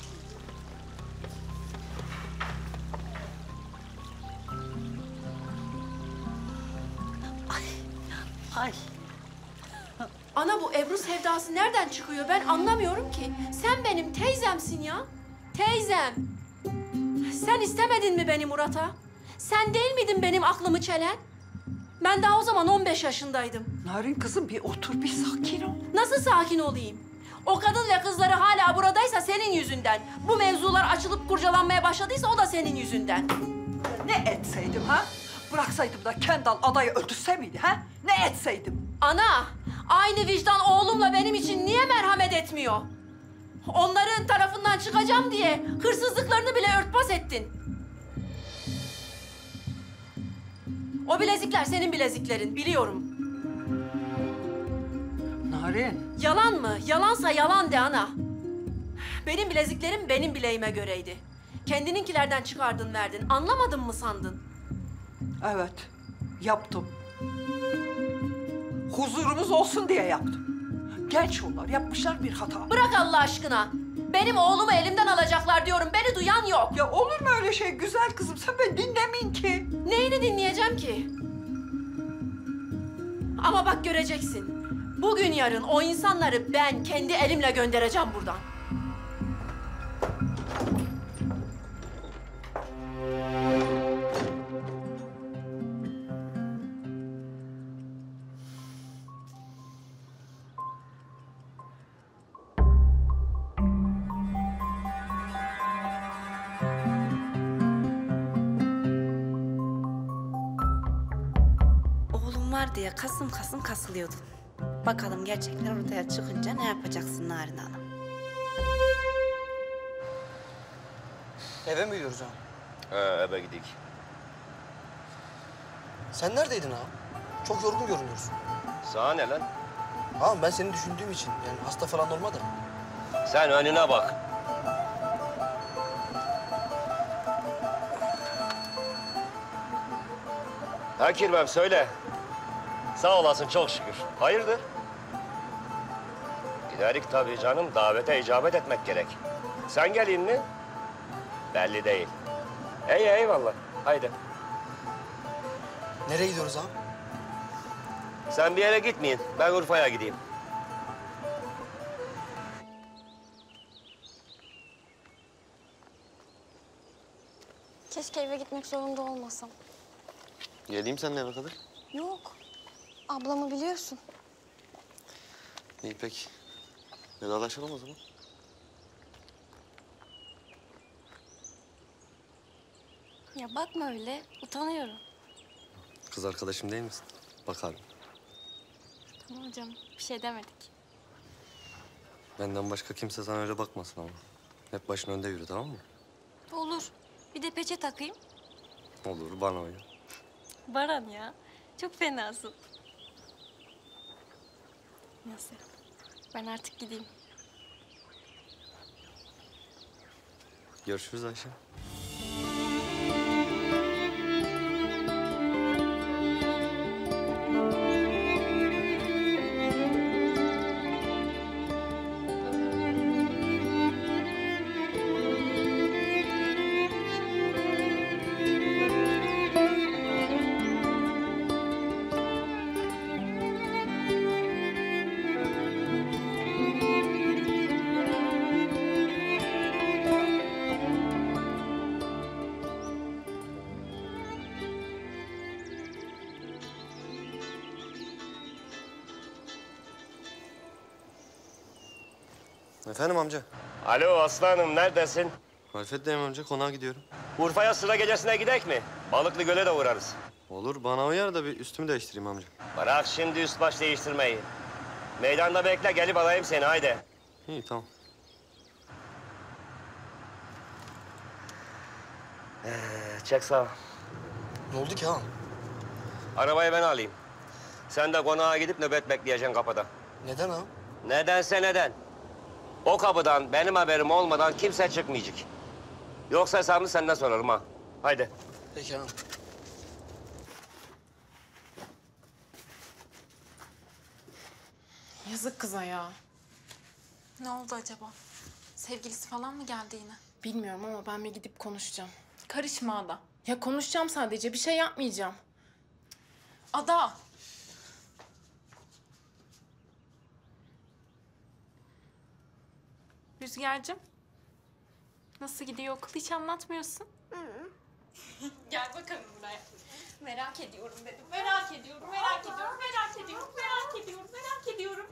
Ay. Ana bu Ebru sevdası nereden çıkıyor ben anlamıyorum ki. Sen benim teyzemsin ya. Teyzem. Sen istemedin mi beni Murat'a? Sen değil miydin benim aklımı çelen? Ben daha o zaman 15 yaşındaydım. Narin kızım bir otur, bir sakin ol. Nasıl sakin olayım? O kadın ve kızları hala buradaysa senin yüzünden. Bu mevzular açılıp kurcalanmaya başladıysa o da senin yüzünden. Ne etseydim ha? Bıraksaydım da Kendal adayı öldürse miydi ha? Ne etseydim? Ana, aynı vicdan oğlumla benim için niye merhamet etmiyor? Onların tarafından çıkacağım diye hırsızlıklarını bile örtbas ettin. O bilezikler senin bileziklerin, biliyorum. Narin. Yalan mı? Yalansa yalan de ana. Benim bileziklerim benim bileğime göreydi. Kendininkilerden çıkardın verdin. Anlamadın mı sandın? Evet, yaptım. Huzurumuz olsun diye yaptım. Genç onlar, yapmışlar bir hata. Bırak Allah aşkına. Benim oğlumu elimden alacaklar diyorum. Beni duyan yok. Ya olur mu öyle şey güzel kızım? Sen beni dinlemeyin ki. Neyini dinleyeceğim ki? Ama bak göreceksin. Bugün yarın o insanları ben kendi elimle göndereceğim buradan. Oğlum var diye kasım kasım kasılıyordun. Bakalım gerçekler ortaya çıkınca ne yapacaksın Narin Hanım? Eve mi gidiyoruz ağam? Eve gidik. Sen neredeydin ağam? Çok yorgun görünüyorsun. Sana ne lan? Ağam ben seni düşündüğüm için yani hasta falan olmadı. Sen önüne bak. Ha Kirvem söyle. Sağ olasın çok şükür. Hayırdır? Giderik tabii canım. Davete icabet etmek gerek. Sen geleyim mi? Belli değil. Eyvallah. Haydi. Nereye gidiyoruz ağam? Sen bir yere gitmeyin. Ben Urfa'ya gideyim. Keşke eve gitmek zorunda olmasam. Geleyim seninle eve kadar. Yok. Ablamı biliyorsun. İyi peki. Vedalaşalım o zaman. Ya bakma öyle, utanıyorum. Kız arkadaşım değil misin? Bakarım. Tamam canım, bir şey demedik. Benden başka kimse sana öyle bakmasın ama. Hep başın önde yürü, tamam mı? Olur. Bir de peçe takayım. Olur, bana uyar. Baran ya, çok fenasın. Neyse, ben artık gideyim. Görüşürüz Ayşe. Efendim amca? Alo aslanım, neredesin? Marifet'teyim amca, konağa gidiyorum. Urfa'ya sıra gecesine gidek mi? Balıklı Göl'e de uğrarız. Olur, bana uyar da bir üstümü değiştireyim amca. Bırak şimdi üst baş değiştirmeyi. Meydanda bekle, gelip alayım seni, haydi. İyi, tamam. Çek sağa. Ne oldu ki ağam? Arabayı ben alayım. Sen de konağa gidip nöbet bekleyeceksin kapıda. Neden ağam? Nedense neden? O kapıdan benim haberim olmadan kimse çıkmayacak. Yoksa hesabını senden sorarım ha. Haydi. Peki ağam. Yazık kıza ya. Ne oldu acaba? Sevgilisi falan mı geldi yine? Bilmiyorum ama ben bir gidip konuşacağım. Karışma Ada. Ya konuşacağım sadece, bir şey yapmayacağım. Ada! Rüzgar'cığım. Nasıl gidiyor okul? Hiç anlatmıyorsun. Gel bakalım buraya. Merak ediyorum dedim. Merak ediyorum, merak ediyorum, merak ediyorum, merak ediyorum, merak ediyorum.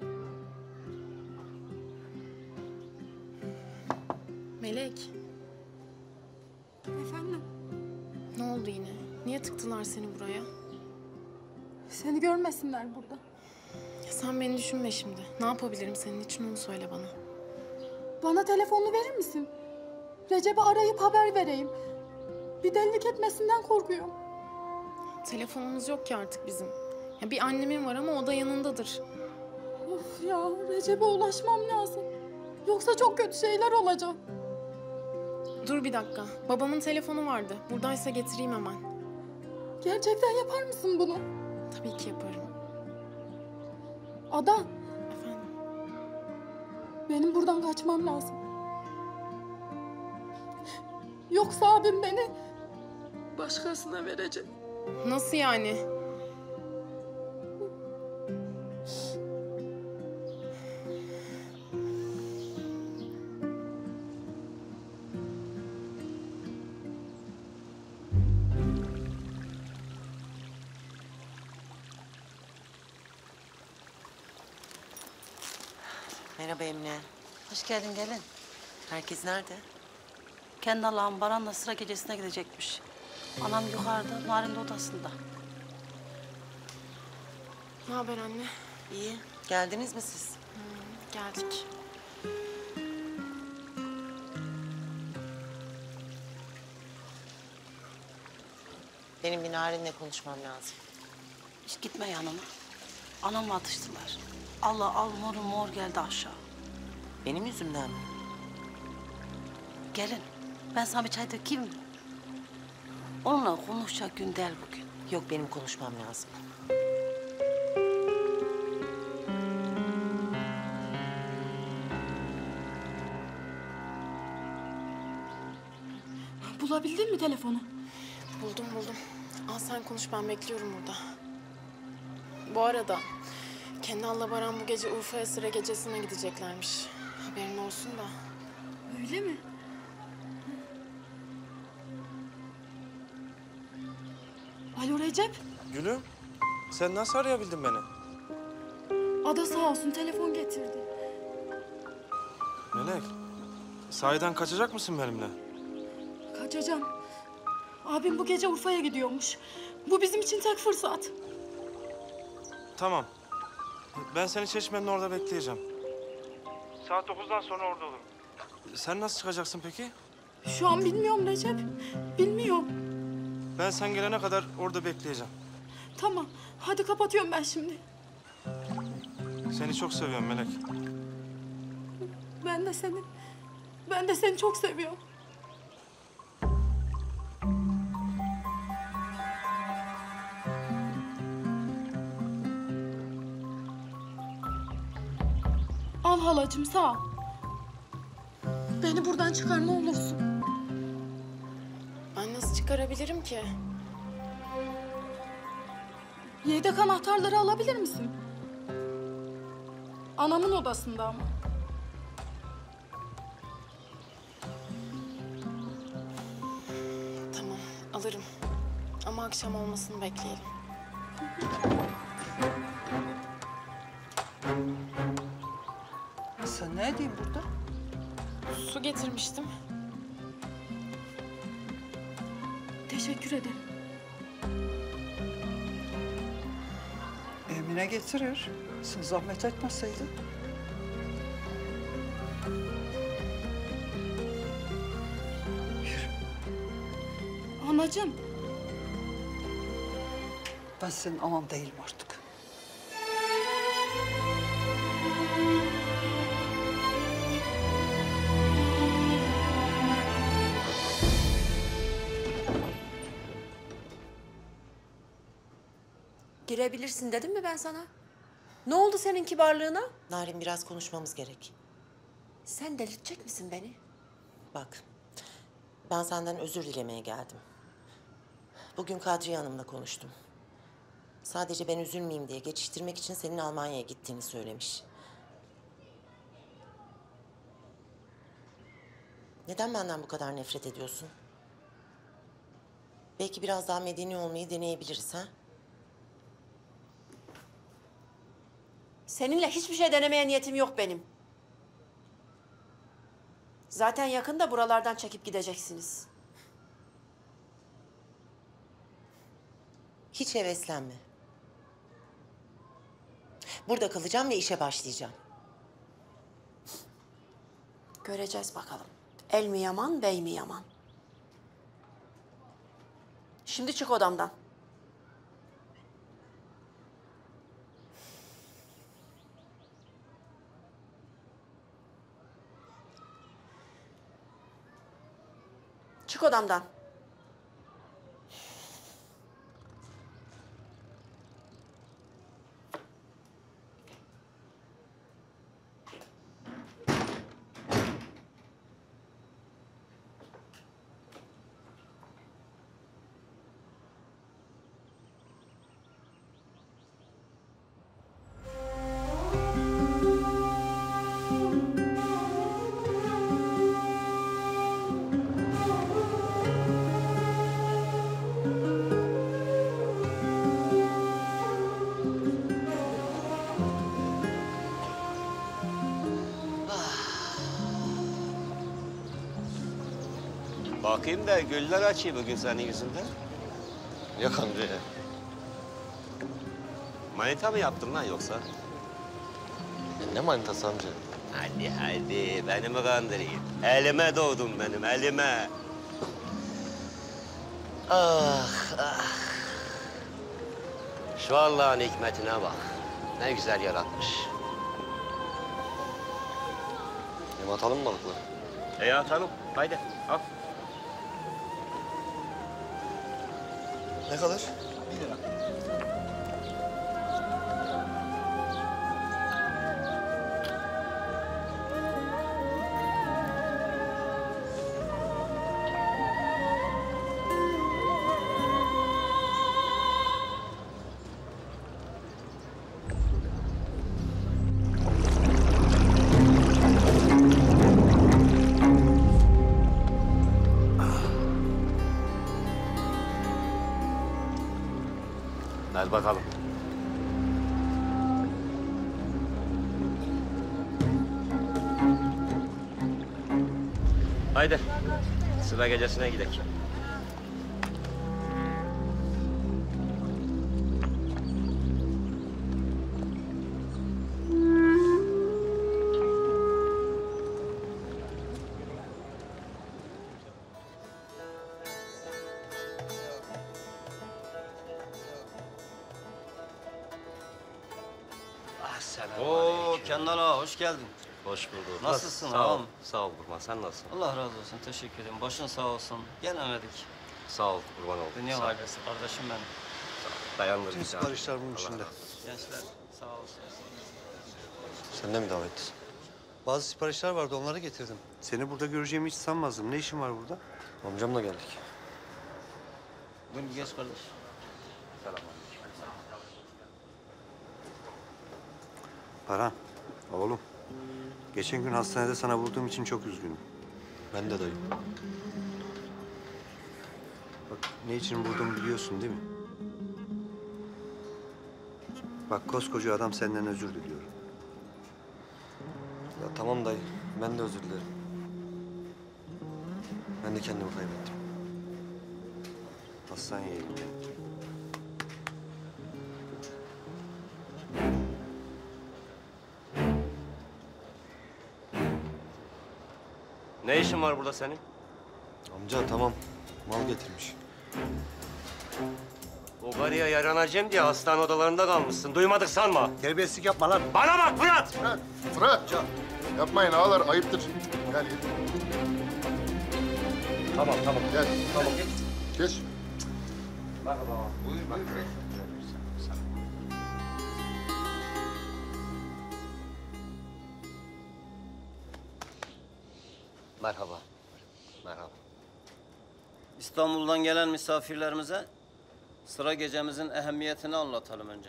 Melek, Efendim? ne oldu yine? Niye tıktılar seni buraya? Seni görmesinler burada. Ya sen beni düşünme şimdi. Ne yapabilirim senin için, onu söyle bana. Bana telefonunu verir misin? Recep'i arayıp haber vereyim. Bir delilik etmesinden korkuyorum. Telefonumuz yok ki artık bizim. Ya bir annemin var ama o da yanındadır. Of ya, Recep'e ulaşmam lazım. Yoksa çok kötü şeyler olacak. Dur bir dakika. Babamın telefonu vardı. Buradaysa getireyim hemen. Gerçekten yapar mısın bunu? Tabii ki yaparım. Ada. Efendim? Benim buradan kaçmam lazım. Yoksa abim beni başkasına verecek. Nasıl yani? Merhaba Emine. Hoş geldin gelin. Herkes nerede? Kendi Allah'ım Baran'la sıra gecesine gidecekmiş. Anam yukarıda, Narin de odasında. Ne haber anne? İyi. Geldiniz mi siz? Geldik. Benim bir Narin'le konuşmam lazım. Hiç gitme yanına. Anamla atıştılar. Allah al moru mor geldi aşağı. Benim yüzümden mi? Gelin, ben sana bir çay dökeyim mi? Onunla konuşacak gün değil bugün. Yok, benim konuşmam lazım. Bulabildin mi telefonu? Buldum. Al sen konuş, ben bekliyorum burada. Bu arada Kendal'la Baran bu gece Urfa'ya sıra gecesine gideceklermiş. Haberin olsun da. Öyle mi? Alo Recep. Gülüm, sen nasıl arayabildin beni? Ada sağ olsun telefon getirdi. Melek, sahiden kaçacak mısın benimle? Kaçacağım. Abim bu gece Urfa'ya gidiyormuş. Bu bizim için tek fırsat. Tamam. Ben seni Çeşme'nin orada bekleyeceğim. Saat 9'dan sonra orada olurum. Sen nasıl çıkacaksın peki? Şu an bilmiyorum Recep. Bilmiyorum. Ben sen gelene kadar orada bekleyeceğim. Tamam. Hadi kapatıyorum ben şimdi. Seni çok seviyorum Melek. Ben de seni. Ben de seni çok seviyorum. Al halacığım, sağ ol. Beni buradan çıkar ne olursun. Ben nasıl çıkarabilirim ki? Yedek anahtarları alabilir misin? Anamın odasında ama. Tamam, alırım. Ama akşam olmasını bekleyelim. Sen ne edeyim burada? Su getirmiştim. Teşekkür ederim. Emine getirir. Sen zahmet etmeseydin. Anacığım. Ben senin anan değilim artık. Girebilirsin dedim mi ben sana? Ne oldu senin kibarlığına? Narin, biraz konuşmamız gerek. Sen delirtecek misin beni? Bak, ben senden özür dilemeye geldim. Bugün Kadriye Hanım'la konuştum. Sadece ben üzülmeyeyim diye geçiştirmek için senin Almanya'ya gittiğini söylemiş. Neden benden bu kadar nefret ediyorsun? Belki biraz daha medeni olmayı deneyebiliriz, ha? Seninle hiçbir şey denemeye niyetim yok benim. Zaten yakında buralardan çekip gideceksiniz. Hiç heveslenme. Burada kalacağım ve işe başlayacağım. Göreceğiz bakalım. El mi yaman, bey mi yaman? Şimdi çık odamdan. Çık odamdan. Bakayım da güller açıyor bugün senin yüzünden. Yok amca. Manita mı yaptın lan yoksa? Ne manitası amca? Hadi hadi, beni mi kandırayım? Elime doğdun benim, elime. Ah ah. Şu Allah'ın hikmetine bak. Ne güzel yaratmış. Atalım mı balıkları? Atalım. Haydi al. Ne kadar? 1 lira. Ver bakalım. Haydi. Sıra gecesine gidelim. seni. Oo Kendal ağa hoş geldin. Hoş bulduk. Nasılsın Sağ ol. ağam? Sağ ol Burman. Sen nasılsın? Allah razı olsun, teşekkür ederim. Başın sağ olsun. Gelemedik. Sağ ol Kurban oldum. Dünya Sağ ol. ailesi, kardeşim benim. Dayandır Tüm bir daha. siparişler bunun Allah içinde. razı olsun. Gençler sağ olsun. Sen de mi davetlisin? Bazı siparişler vardı, onları getirdim. Seni burada göreceğimi hiç sanmazdım. Ne işin var burada? Amcamla geldik. Buyurun geç kardeş. Baran, oğlum. Geçen gün hastanede sana vurduğum için çok üzgünüm. Ben de dayım. Bak, ne için vurduğumu biliyorsun değil mi? Bak, koskoca adam senden özür diliyorum. Ya tamam dayı. Ben de özür dilerim. Ben de kendimi kaybettim. Hastaneye gidin. Ne işin var burada senin? Amca tamam. Mal getirmiş. O karıya yaranacağım diye hastane odalarında kalmışsın. Duymadık sanma. Terbiyesizlik yapma lan. Bana bak Fırat! Fırat! Yapmayın ağalar, ayıptır. Gel, gel. Tamam, tamam. Gel, tamam. Geç. Merhaba. Buyur, buyur. Merhaba. Merhaba. İstanbul'dan gelen misafirlerimize sıra gecemizin ehemmiyetini anlatalım önce.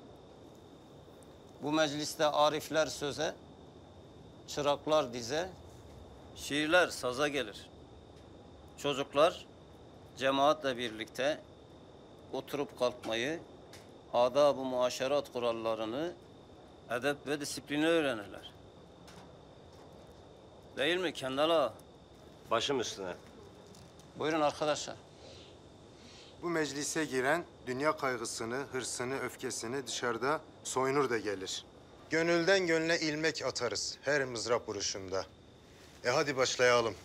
Bu mecliste arifler söze, çıraklar dize, şiirler saza gelir. Çocuklar cemaatle birlikte oturup kalkmayı, adab-ı muaşerat kurallarını, edep ve disiplini öğrenirler. Değil mi Kendal ağa? Başım üstüne. Buyurun arkadaşlar. Bu meclise giren dünya kaygısını, hırsını, öfkesini dışarıda soyunur da gelir. Gönülden gönle ilmek atarız her mızrap vuruşunda. Hadi başlayalım.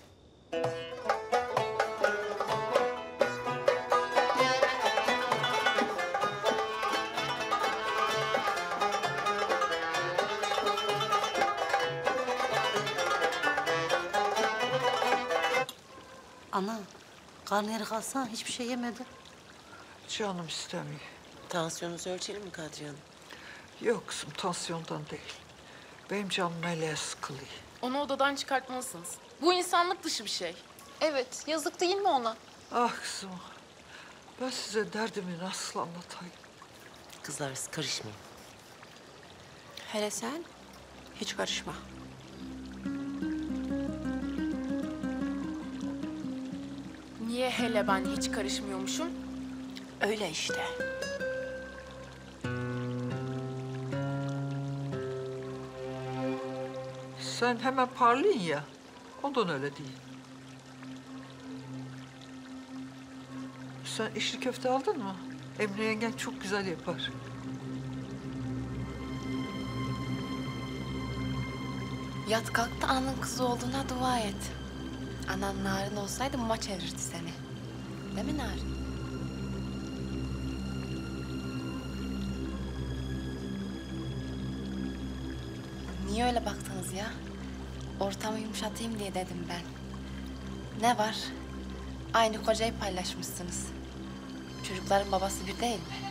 Ana, karnıyarık kalsana, hiçbir şey yemedi. Canım istemiyor. Tansiyonunuzu ölçelim mi Kadriye Hanım? Yok kızım, tansiyondan değil. Benim canım meleğe sıkılıyor. Onu odadan çıkartmalısınız. Bu insanlık dışı bir şey. Evet, yazık değil mi ona? Ah kızım, ben size derdimi nasıl anlatayım? Kızlar siz karışmayın. Hele sen hiç karışma. Niye hele ben hiç karışmıyormuşum? Öyle işte. Sen hemen parlayın ya, ondan öyle değil. Sen içli köfte aldın mı? Emre yengen çok güzel yapar. Yat kalk da ananın kızı olduğuna dua et. Anan Narin olsaydı muma çevirirdi seni. Değil mi Narin? Niye öyle baktınız ya? Ortamı yumuşatayım diye dedim ben. Ne var? Aynı kocayı paylaşmışsınız. Çocukların babası bir değil mi?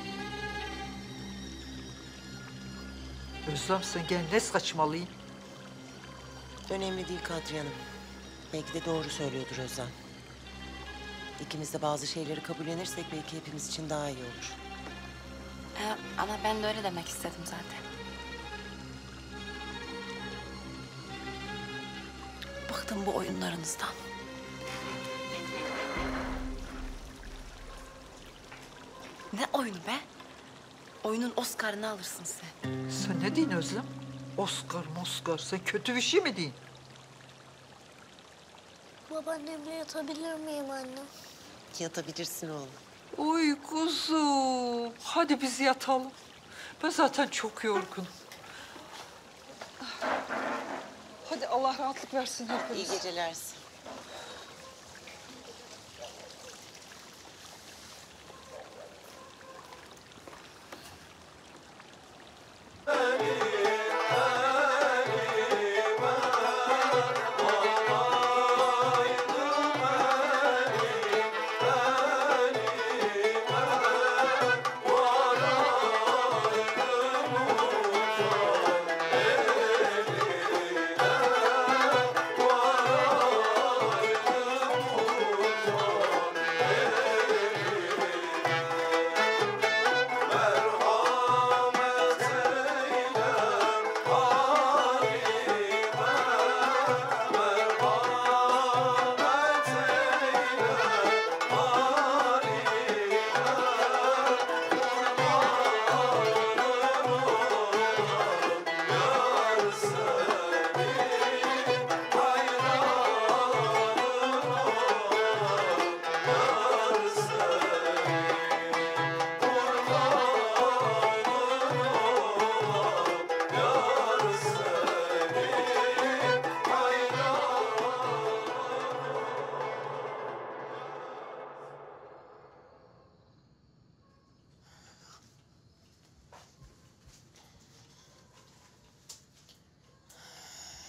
Özlem sen gel ne saçmalıyın? Önemli değil Kadriye Hanım. Belki de doğru söylüyordur Özlem. İkimiz de bazı şeyleri kabullenirsek belki hepimiz için daha iyi olur. Ama ben de öyle demek istedim zaten. Bıktım bu oyunlarınızdan. Ne oyunu be? Oyunun Oscar'ını alırsın sen. Sen ne diyorsun Özlem? Oscar, sen kötü bir şey mi diyorsun? Babaannemle yatabilir miyim anne? Yatabilirsin oğlum. Uy kuzum, hadi biz yatalım. Ben zaten çok yorgunum. Hadi Allah rahatlık versin hepimize. İyi geceler. Beni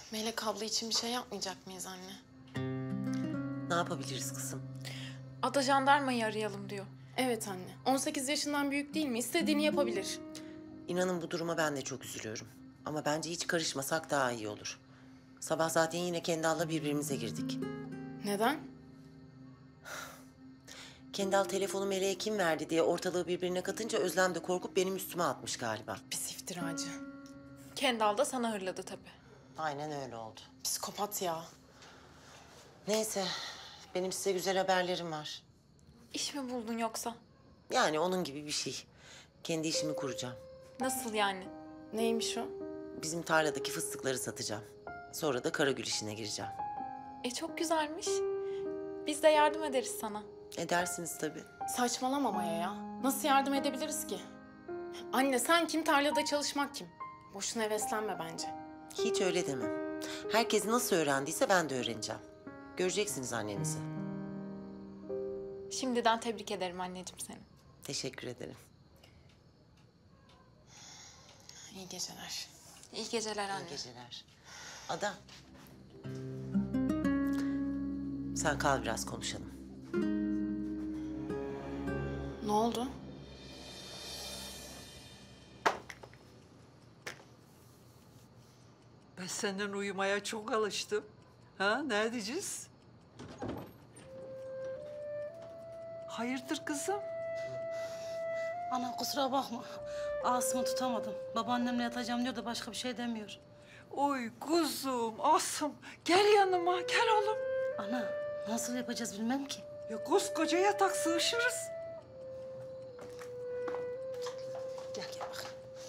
Melek abla için bir şey yapmayacak mıyız anne? Ne yapabiliriz kızım? Ada jandarmayı arayalım diyor. Evet anne. 18 yaşından büyük değil mi? İstediğini yapabilir. İnanın bu duruma ben de çok üzülüyorum. Ama bence hiç karışmasak daha iyi olur. Sabah zaten yine Kendal'la birbirimize girdik. Neden? Kendal telefonu Melek'e kim verdi diye ortalığı birbirine katınca Özlem de korkup benim üstüme atmış galiba. Pis iftiracı. Kendal da sana hırladı tabii. Aynen öyle oldu. Psikopat ya. Neyse, benim size güzel haberlerim var. İş mi buldun yoksa? Yani onun gibi bir şey. Kendi işimi kuracağım. Nasıl yani? Neymiş o? Bizim tarladaki fıstıkları satacağım. Sonra da Karagül işine gireceğim. Çok güzelmiş. Biz de yardım ederiz sana. Edersiniz tabii. Saçmalama Maya ya. Nasıl yardım edebiliriz ki? Anne sen kim, tarlada çalışmak kim? Boşuna heveslenme bence. Hiç öyle demem. Herkes nasıl öğrendiyse ben de öğreneceğim. Göreceksiniz annenizi. Şimdiden tebrik ederim anneciğim seni. Teşekkür ederim. İyi geceler. İyi geceler anne. İyi geceler. Ada. Sen kal biraz konuşalım. Ne oldu? Ben senden uyumaya çok alıştım. Ha, ne diyeceğiz? Hayırdır kızım? Ana kusura bakma. Ağzımı tutamadım. Babaannemle yatacağım diyor da başka bir şey demiyor. Oy kuzum, Asım. Gel yanıma, gel oğlum. Ana nasıl yapacağız bilmem ki. Ya koskoca yatak sığışırız. Gel gel bak.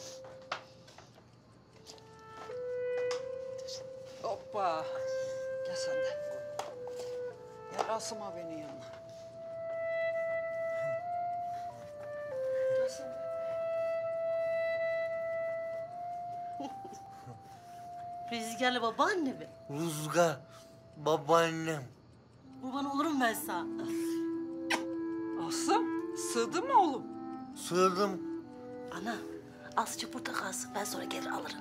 Hoppa. Gel sen de. Gel Asım abinin yanına. Gel sen de. Rüzgar'la babaanne mi? Rüzgar, babaannem. Kurban olurum ben sana. Asım, sığdı mı oğlum? Sığdım. Ana azıcık burada kalsın. Ben sonra geri alırım.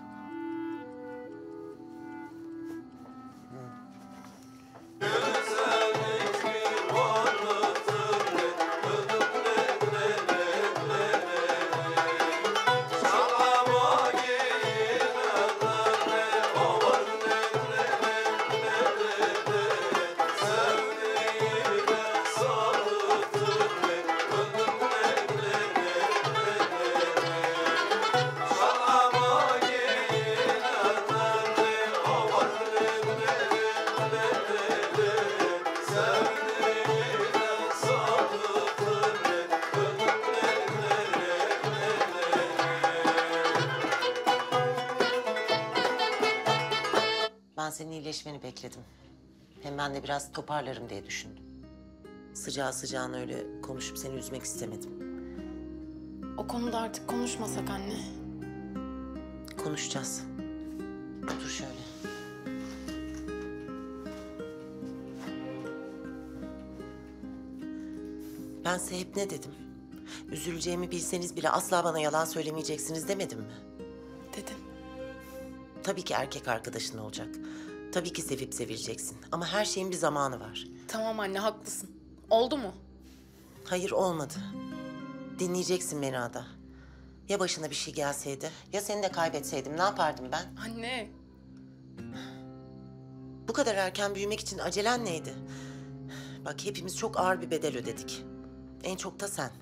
Ben senin iyileşmeni bekledim. Hem ben de biraz toparlarım diye düşündüm. Sıcağı sıcağına öyle konuşup seni üzmek istemedim. O konuda artık konuşmasak anne. Konuşacağız. Otur şöyle. Ben size hep ne dedim? Üzüleceğimi bilseniz bile asla bana yalan söylemeyeceksiniz demedim mi? Dedin. Tabii ki erkek arkadaşın olacak. Tabii ki sevip sevileceksin. Ama her şeyin bir zamanı var. Tamam anne haklısın. Oldu mu? Hayır olmadı. Dinleyeceksin beni Ada. Ya başına bir şey gelseydi, ya seni de kaybetseydim ne yapardım ben? Anne. Bu kadar erken büyümek için acelen neydi? Bak hepimiz çok ağır bir bedel ödedik. En çok da sen.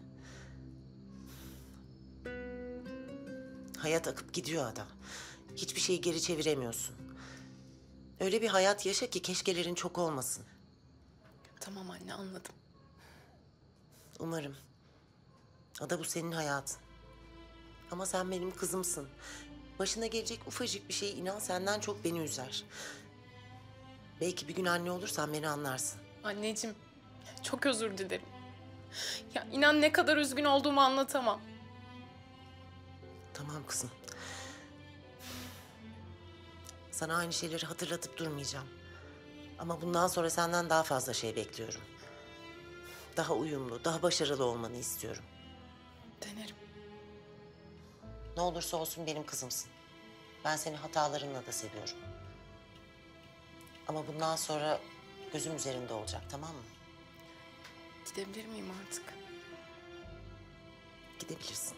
Hayat akıp gidiyor Ada. Hiçbir şeyi geri çeviremiyorsun. Öyle bir hayat yaşa ki keşkelerin çok olmasın. Tamam anne anladım. Umarım. Ada bu senin hayatın. Ama sen benim kızımsın. Başına gelecek ufacık bir şey inan senden çok beni üzer. Belki bir gün anne olursan beni anlarsın. Anneciğim çok özür dilerim. Ya inan ne kadar üzgün olduğumu anlatamam. Tamam kızım. Sana aynı şeyleri hatırlatıp durmayacağım. Ama bundan sonra senden daha fazla şey bekliyorum. Daha uyumlu, daha başarılı olmanı istiyorum. Denerim. Ne olursa olsun benim kızımsın. Ben seni hatalarınla da seviyorum. Ama bundan sonra gözüm üzerinde olacak, tamam mı? Gidebilir miyim artık? Gidebilirsin.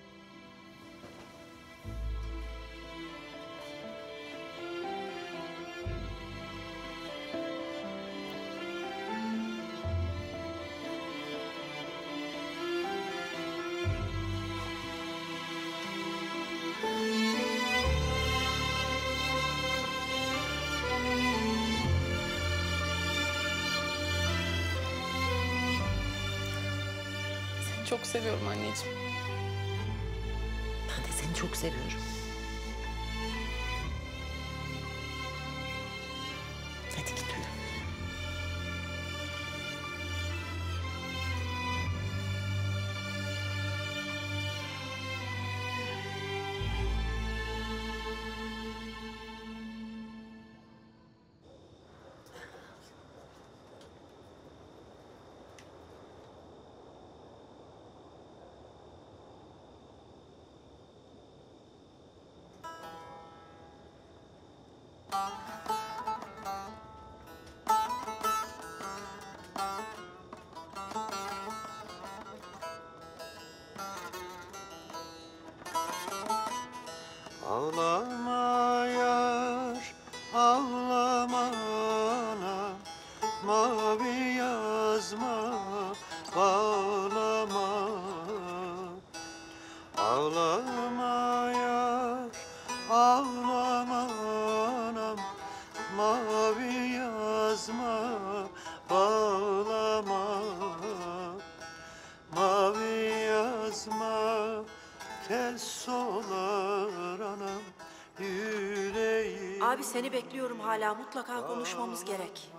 Seni çok seviyorum anneciğim. Ben de seni çok seviyorum. Hadi git uyu. Ağlama yar, ağlama anam, mavi yazma, bağlama. Ağlama yar, ağlama anam, mavi yazma, bağlama. Mavi yazma, tez solar anam, yüreğim. Abi seni bekliyorum hala. Mutlaka konuşmamız gerek.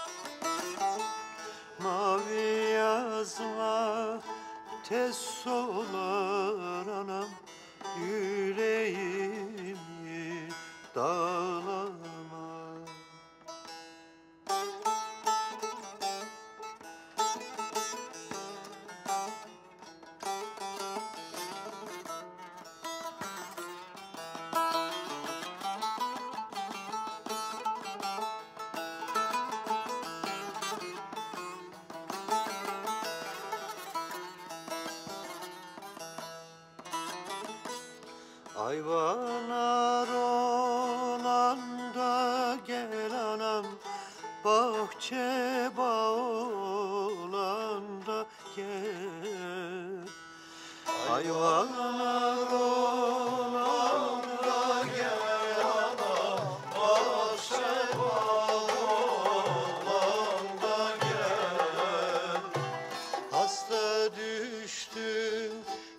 Mavi yazma, tez solar anam, yüreğimi dağlama. Ayvalar olan da gel anam, bahçe bağ olan da gel. Ayvalar olan da gel anam, bahçe bağ olan da gel. Hasta düştüm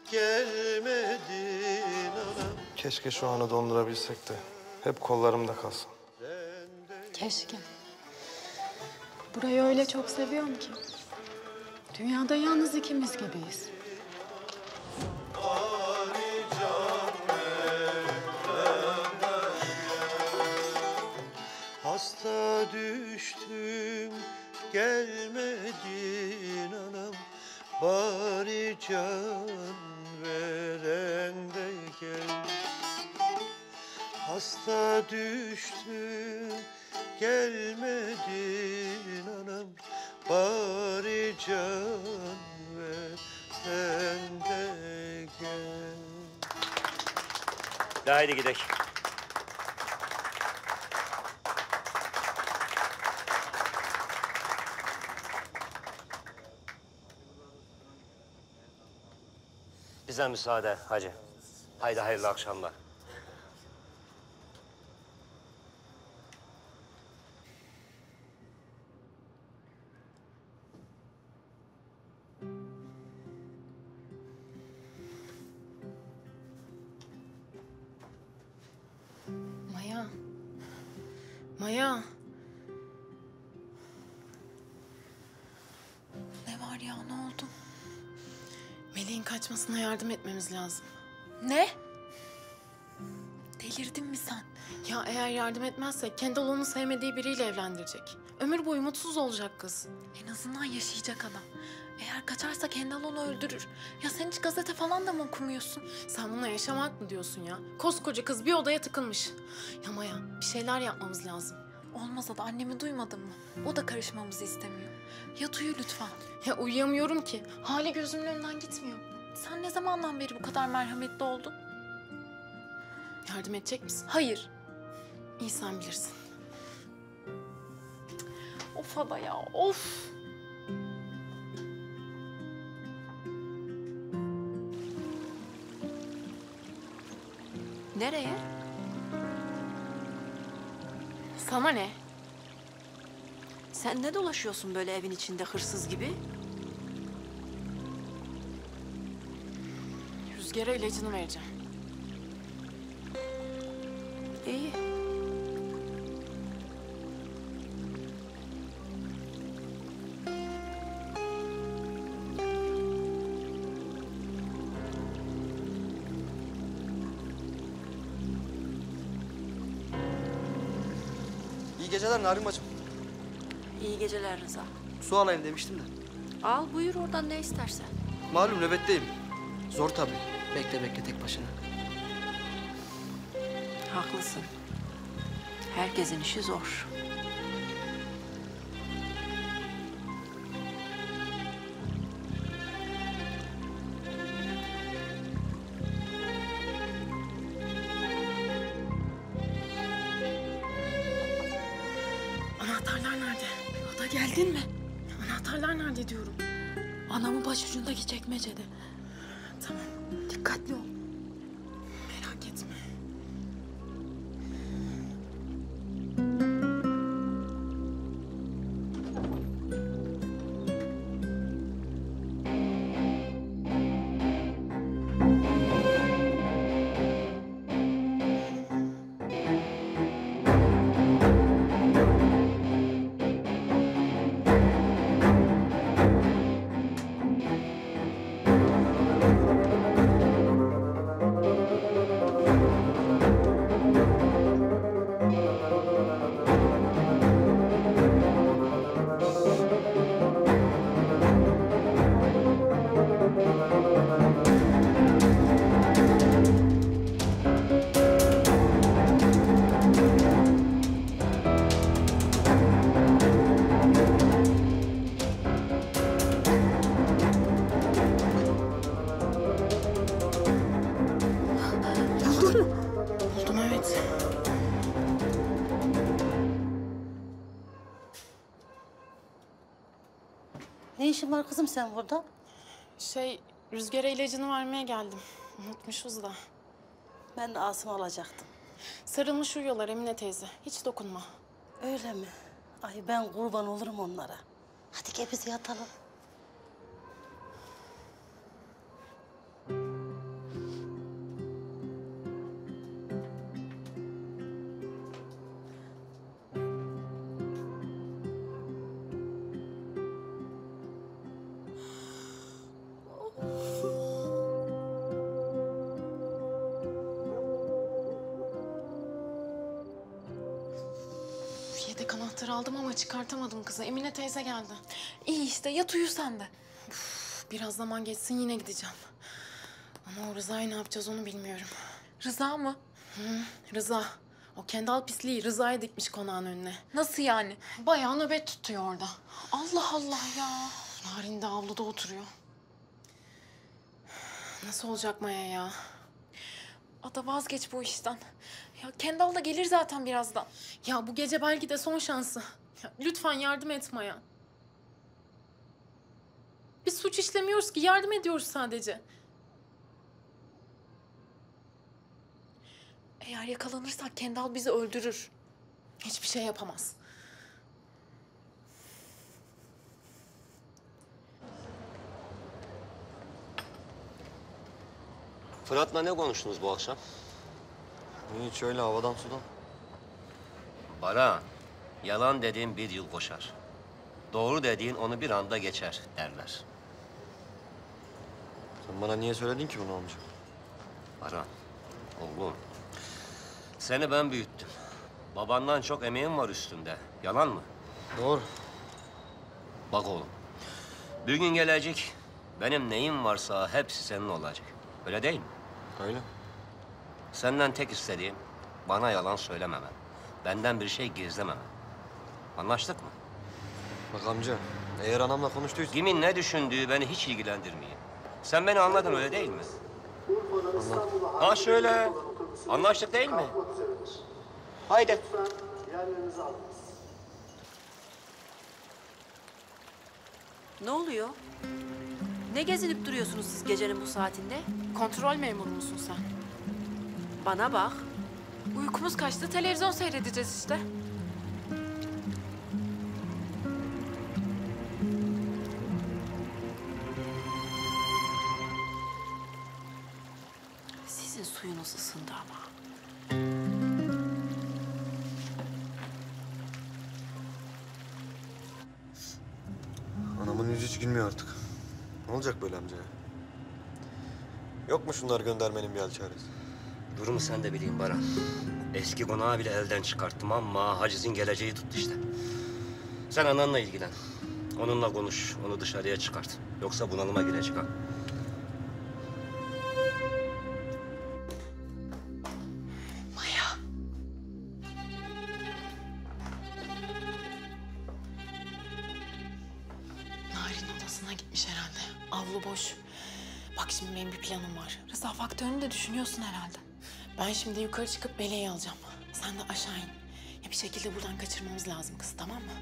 gelmedin anam. Keşke şu anı dondurabilsek de hep kollarımda kalsın. Keşke. Burayı öyle çok seviyorum ki. Dünyada yalnız ikimiz gibiyiz. Hasta düştüm gelmedin anam, bari can veren de gel. Hasta düştüm gelmedin anam, bari can veren de gel. Haydi gidelim. Bize müsaade hacı. Haydi hayırlı akşamlar. Maya. Maya. Ne var ya, ne oldu? Meleğin kaçmasına yardım etmemiz lazım. Ne? Delirdin mi sen? Ya eğer yardım etmezsek Kendall onu sevmediği biriyle evlendirecek. Ömür boyu mutsuz olacak kız. En azından yaşayacak adam. Eğer kaçarsa Kendall onu öldürür. Ya sen hiç gazete falan da mı okumuyorsun? Sen buna yaşamak mı diyorsun ya? Koskoca kız bir odaya tıkılmış. Ya Maya, bir şeyler yapmamız lazım. Olmasa da annemi duymadın mı? O da karışmamızı istemiyor. Yat uyu lütfen. Ya uyuyamıyorum ki. Hali gözümün önünden gitmiyor. Sen ne zamandan beri bu kadar merhametli oldun? Yardım edecek misin? Hayır. İyi, sen bilirsin. Of Ada ya, of. Nereye? Sana ne? Sen ne dolaşıyorsun böyle evin içinde hırsız gibi? Rüzgar'a ilacını vereceğim. İyi. İyi geceler Narin bacım. İyi geceler Rıza. Su alayım demiştim de. Al buyur oradan ne istersen. Malum nöbetteyim. Zor tabii. Bekle bekle tek başına. Haklısın. Herkesin işi zor. Anahtarlar nerede? Ada geldin mi? Anahtarlar nerede diyorum. Anamın başucundaki çekmecede. Tamam. Dikkatli ol. Merak etme. Buldum, evet. Ne işin var kızım sen burada? Rüzgar'a ilacını vermeye geldim. Unutmuşuz da. Ben de Asım'ı alacaktım. Sarılmış uyuyorlar Emine teyze. Hiç dokunma. Öyle mi? Ay ben kurban olurum onlara. Hadi gel biz yatalım. Yedek anahtarı aldım ama çıkartamadım kızı. Emine teyze geldi. İyi işte, yat uyu sen de. Biraz zaman geçsin yine gideceğim. Ama o Rıza'yı ne yapacağız onu bilmiyorum. Rıza mı? Rıza. O Kendal pisliği Rıza'ya dikmiş konağın önüne. Nasıl yani? Bayağı nöbet tutuyor orada. Allah Allah ya. Narin de avluda oturuyor. Nasıl olacak Maya ya? Ada vazgeç bu işten. Ya Kendal da gelir zaten birazdan. Ya bu gece belki de son şansı. Ya, lütfen yardım et Maya. Biz suç işlemiyoruz ki, yardım ediyoruz sadece. Eğer yakalanırsak Kendal bizi öldürür. Hiçbir şey yapamaz. Fırat'la ne konuştunuz bu akşam? Hiç öyle havadan sudan. Baran, yalan dediğin bir yıl koşar. Doğru dediğin onu bir anda geçer derler. Sen bana niye söyledin ki bunu amca? Baran, oğlum. Seni ben büyüttüm. Babandan çok emeğim var üstünde. Yalan mı? Doğru. Bak oğlum, bir gün gelecek, benim neyim varsa hepsi senin olacak. Öyle değil mi? Öyle. Senden tek istediğim, bana yalan söylememen. Benden bir şey gizlememen. Anlaştık mı? Bak amca, eğer anamla konuştuysa... Kimin ne düşündüğü beni hiç ilgilendirmiyor. Sen beni anladın öyle değil mi? Anladım. Ha şöyle. Anlaştık değil mi? Haydi. Ne oluyor? Ne gezinip duruyorsunuz siz gecenin bu saatinde? Kontrol memuru musun sen? Bana bak. Uykumuz kaçtı, televizyon seyredeceğiz işte. Sizin suyunuz ısındı ama. Anamın yüzü hiç gülmüyor artık. Ne olacak böyle amca ya? Yok mu şunları göndermenin bir hal çaresi? Durumu sen de bileyim Baran. Eski konağı bile elden çıkarttım ama hacizin geleceği tuttu işte. Sen ananla ilgilen. Onunla konuş, onu dışarıya çıkart. Yoksa bunalıma girecek ha. Maya. Narin odasına gitmiş herhalde. Avlu boş. Bak şimdi benim bir planım var. Rıza faktörünü de düşünüyorsun herhalde. Ben şimdi yukarı çıkıp Meleği alacağım. Sen de aşağı in. Ya bir şekilde buradan kaçırmamız lazım kız, tamam mı?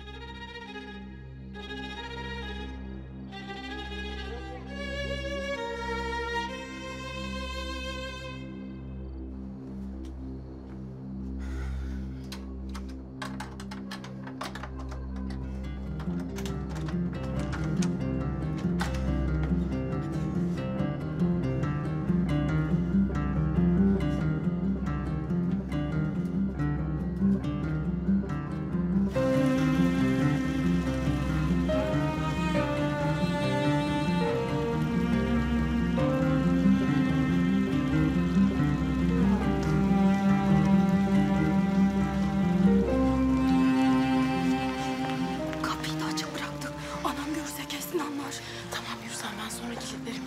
Kapıyı da açık bıraktık. Anam görse kesin anlar. Tamam yürü sen, ben sonra kilitlerim.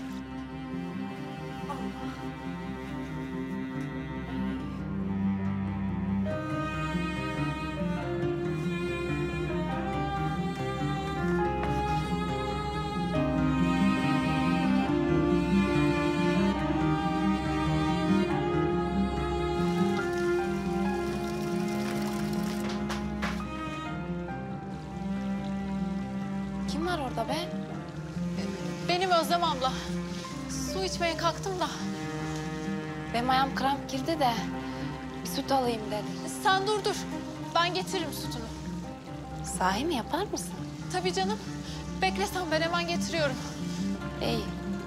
Kim var orada be? Benim Özlem abla. Su içmeye kalktım da. Benim ayağım kramp girdi de bir süt alayım dedim. Sen dur. Ben getiririm sütünü. Sahi mi, yapar mısın? Tabii canım. Bekle sen, ben hemen getiriyorum. İyi.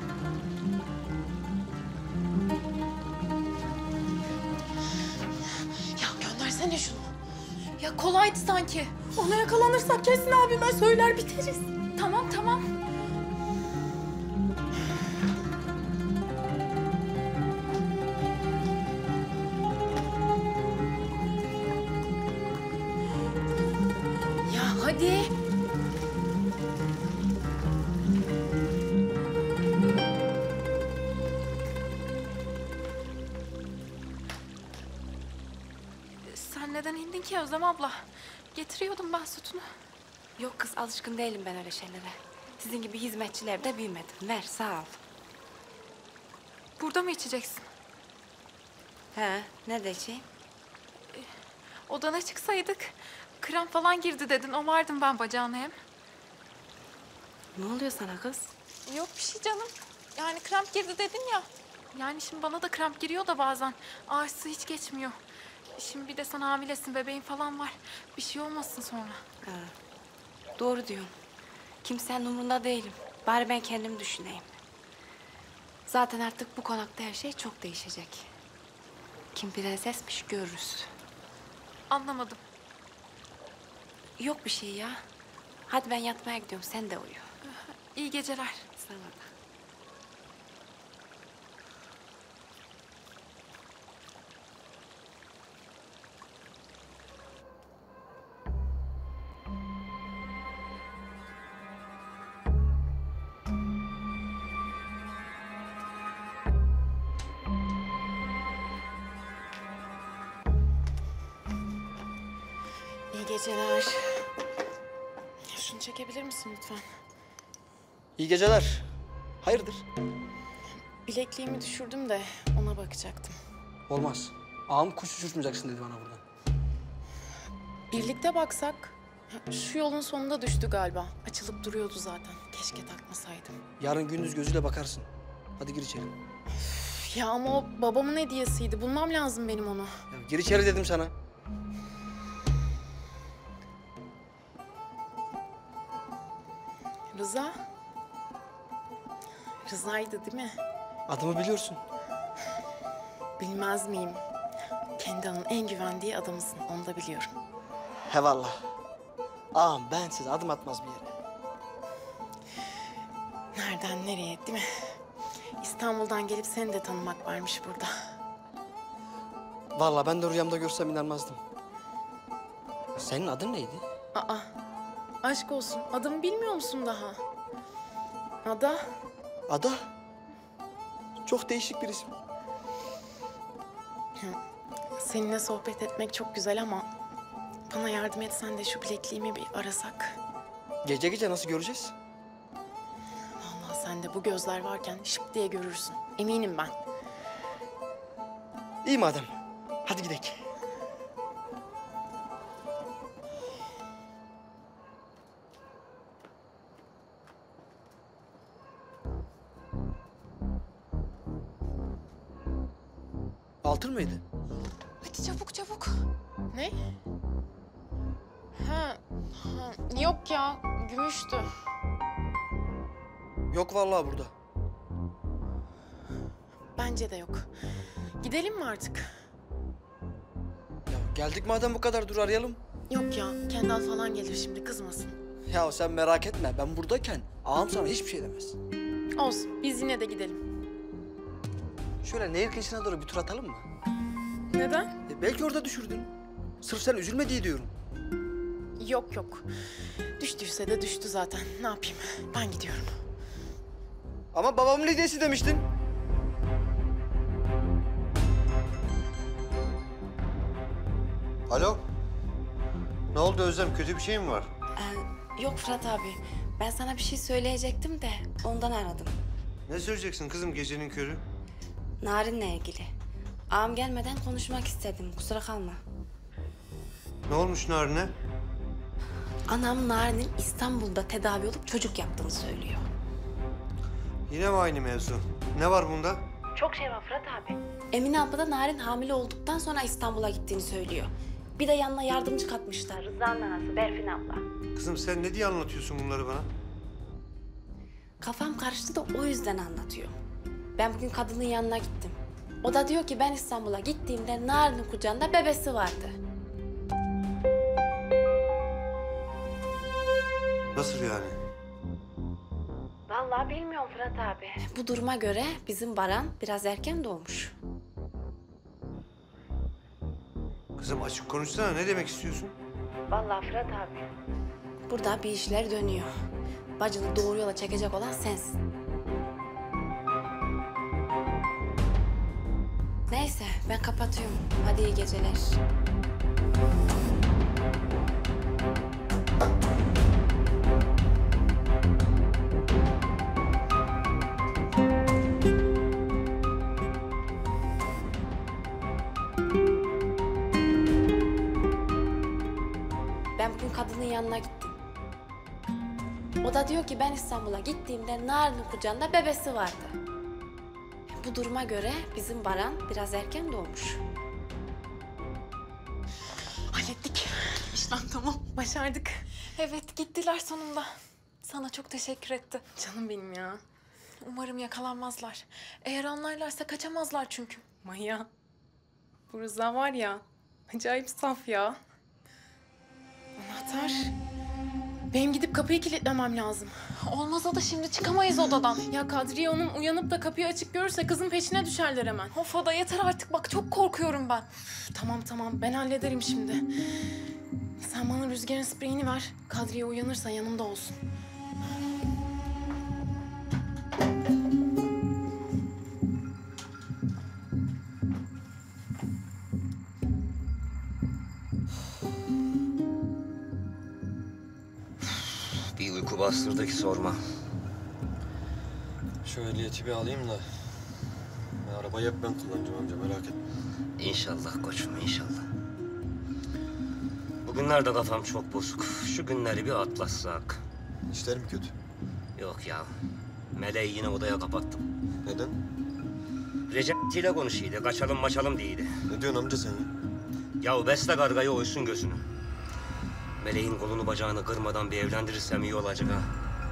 Ya göndersene şunu. Ya kolaydı sanki. Ona yakalanırsak kesin abime söyler biteriz. Tamam. Ya hadi. Sen neden indin ki Özlem abla? Getiriyordum ben sütünü. Yok kız, alışkın değilim ben öyle şeylere. Sizin gibi hizmetçilerde büyümedim. Ver, sağ ol. Burada mı içeceksin? He, ne diyeceğim? Odana çıksaydık. Kramp falan girdi dedin. Omardım ben bacağını hem. Ne oluyor sana kız? Yok bir şey canım. Yani kramp girdi dedin ya. Yani şimdi bana da kramp giriyor da bazen. Ağrısı hiç geçmiyor. Şimdi bir de sen hamilesin, bebeğin falan var. Bir şey olmasın sonra. Ha, doğru diyorsun. Kimsenin umurunda değilim. Bari ben kendim düşüneyim. Zaten artık bu konakta her şey çok değişecek. Kim prensesmiş görürüz. Anlamadım. Yok bir şey ya. Hadi ben yatmaya gidiyorum, sen de uyu. İyi geceler. Sana da. İyi geceler. çekebilir misin lütfen? İyi geceler. Hayırdır? Bilekliğimi düşürdüm de ona bakacaktım. Olmaz. Ağam kuş uçurtmayacaksın dedi bana buradan. Birlikte baksak. Şu yolun sonunda düştü galiba. Açılıp duruyordu zaten. Keşke takmasaydım. Yarın gündüz gözüyle bakarsın. Hadi gir içeri. Ya ama o babamın hediyesiydi. Bulmam lazım benim onu. Ya gir içeri dedim sana. Rıza. Rıza'ydı değil mi? Adımı biliyorsun. Bilmez miyim? Kendan'ın en güvendiği adamısın. Onu da biliyorum. He valla. Ağam bensiz adım atmaz bir yere. Nereden nereye değil mi? İstanbul'dan gelip seni de tanımak varmış burada. Valla ben de rüyamda görsem inanmazdım. Senin adın neydi? Aa, aşk olsun. Adımı bilmiyor musun daha? Ada. Ada? Çok değişik bir isim. Seninle sohbet etmek çok güzel ama bana yardım etsen de şu bilekliğimi bir arasak. Gece gece nasıl göreceğiz? Vallahi sen de bu gözler varken şıp diye görürsün. Eminim ben. İyi madem. Hadi gidelim. Altın mıydı? Hadi çabuk çabuk. Ne? Ha, yok ya, gümüştü. Yok vallahi burada. Bence de yok. Gidelim mi artık? Ya geldik madem bu kadar dur arayalım. Yok ya, Kendal falan gelir şimdi, kızmasın. Ya sen merak etme ben buradayken ağam sana hiçbir şey demez. Olsun, biz yine de gidelim. Şöyle nehir kıyısına doğru bir tur atalım mı? Neden? Belki orada düşürdün. Sırf sen üzülme diye diyorum. Yok yok. Düştüyse de düştü zaten. Ne yapayım? Ben gidiyorum. Ama babamın hediyesi demiştin. Alo? Ne oldu Özlem? Kötü bir şey mi var? Yok Fırat abi. Ben sana bir şey söyleyecektim de ondan aradım. Ne söyleyeceksin kızım gecenin körü? Narin'le ilgili. Ağam gelmeden konuşmak istedim. Kusura kalma. Ne olmuş Narin'e? Anam Narin'in İstanbul'da tedavi olup çocuk yaptığını söylüyor. Yine mi aynı mevzu? Ne var bunda? Çok şey var Fırat abi. Emine abla da Narin hamile olduktan sonra İstanbul'a gittiğini söylüyor. Bir de yanına yardımcı katmışlar. Rıza'nın anası Berfin abla. Kızım sen ne diye anlatıyorsun bunları bana? Kafam karıştı da o yüzden anlatıyor. Ben bugün kadının yanına gittim. O da diyor ki ben İstanbul'a gittiğimde Narin'in kucağında bebesi vardı. Nasıl yani? Vallahi bilmiyorum Fırat abi. Bu duruma göre bizim Baran biraz erken doğmuş. Kızım açık konuşsana ne demek istiyorsun? Vallahi Fırat abi. Burada bir işler dönüyor. Bacını doğru yola çekecek olan sensin. Neyse ben kapatıyorum. Hadi iyi geceler. Ben bugün kadının yanına gittim. O da diyor ki ben İstanbul'a gittiğimde Narin'in kucağında bebesi vardı. Bu duruma göre bizim Baran biraz erken doğmuş. Hallettik. İşlem tamam. Başardık. Evet, gittiler sonunda. Sana çok teşekkür etti. Canım benim ya. Umarım yakalanmazlar. Eğer anlarlarsa kaçamazlar çünkü. Maya. Bu Rıza var ya. Acayip saf ya. Anahtar. Benim gidip kapıyı kilitlemem lazım. Olmaz Ada, şimdi çıkamayız odadan. Ya Kadriye Hanım uyanıp da kapıyı açık görürse kızın peşine düşerler hemen. Of Ada, yeter artık bak, çok korkuyorum ben. Tamam ben hallederim şimdi. Sen bana Rüzgar'ın spreyini ver. Kadriye uyanırsa yanımda olsun. bastırdı ki sorma. Şu ehliyeti bir alayım da. Arabayı hep ben kullanacağım amca, merak etme. İnşallah koçum, inşallah. Bugünlerde kafam çok bozuk. Şu günleri bir atlatsak. İşler mi kötü? Yok ya. Meleği yine odaya kapattım. Neden? Recep ile konuşuydu. Kaçalım maçalım diyeydi. Ne diyorsun amca sen ya? Ya besle kargayı oysun gözünü. Meleğin kolunu bacağını kırmadan bir evlendirirsem iyi olacak ha.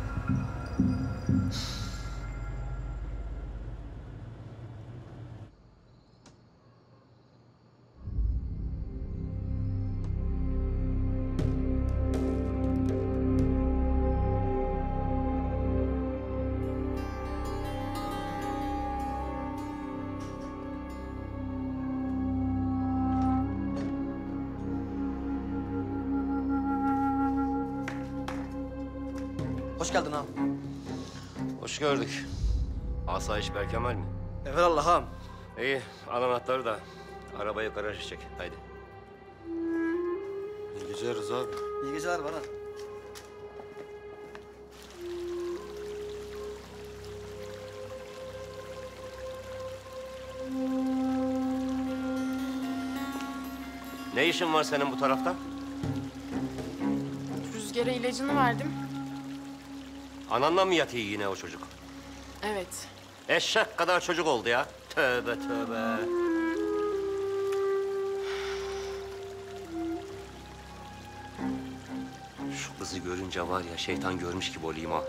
Hoş geldin ağam. Hoş gördük. Asayiş Berkemal mi? Evelallah ağam. İyi, al anahtarı da arabayı garajı çek. Haydi. İyi geceler Rıza abi. İyi geceler Baran. Ne işin var senin bu tarafta? Rüzgar'a ilacını verdim. Ananla mı yatıyor yine o çocuk? Evet. Eşek kadar çocuk oldu ya. Tövbe tövbe. Şu kızı görünce var ya şeytan görmüş gibi olayım ha.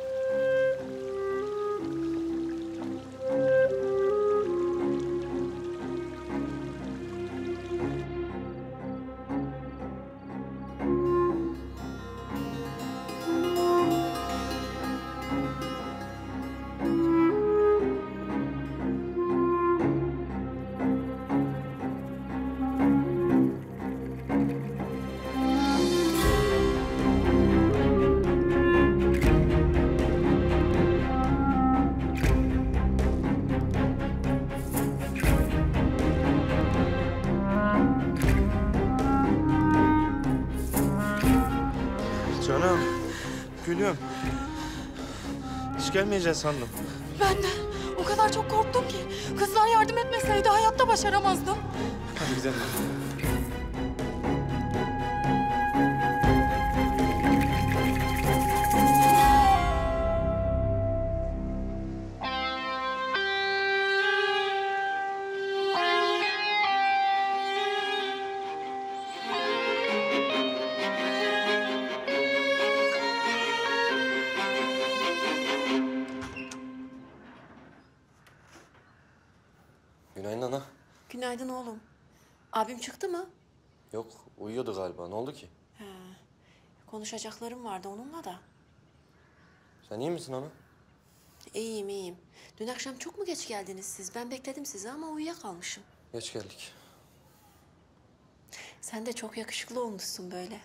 Canım, gülüm. Hiç gelmeyeceksin sandım. Ben de o kadar çok korktum ki. Kızlar yardım etmeseydi hayatta başaramazdım. Hadi gidelim. Günaydın ana. Günaydın oğlum. Abim çıktı mı? Yok, uyuyordu galiba. Ne oldu ki? He. Konuşacaklarım vardı onunla da. Sen iyi misin ana? İyiyim, iyiyim. Dün akşam çok mu geç geldiniz siz? Ben bekledim sizi ama uyuyakalmışım. Geç geldik. Sen de çok yakışıklı olmuşsun böyle.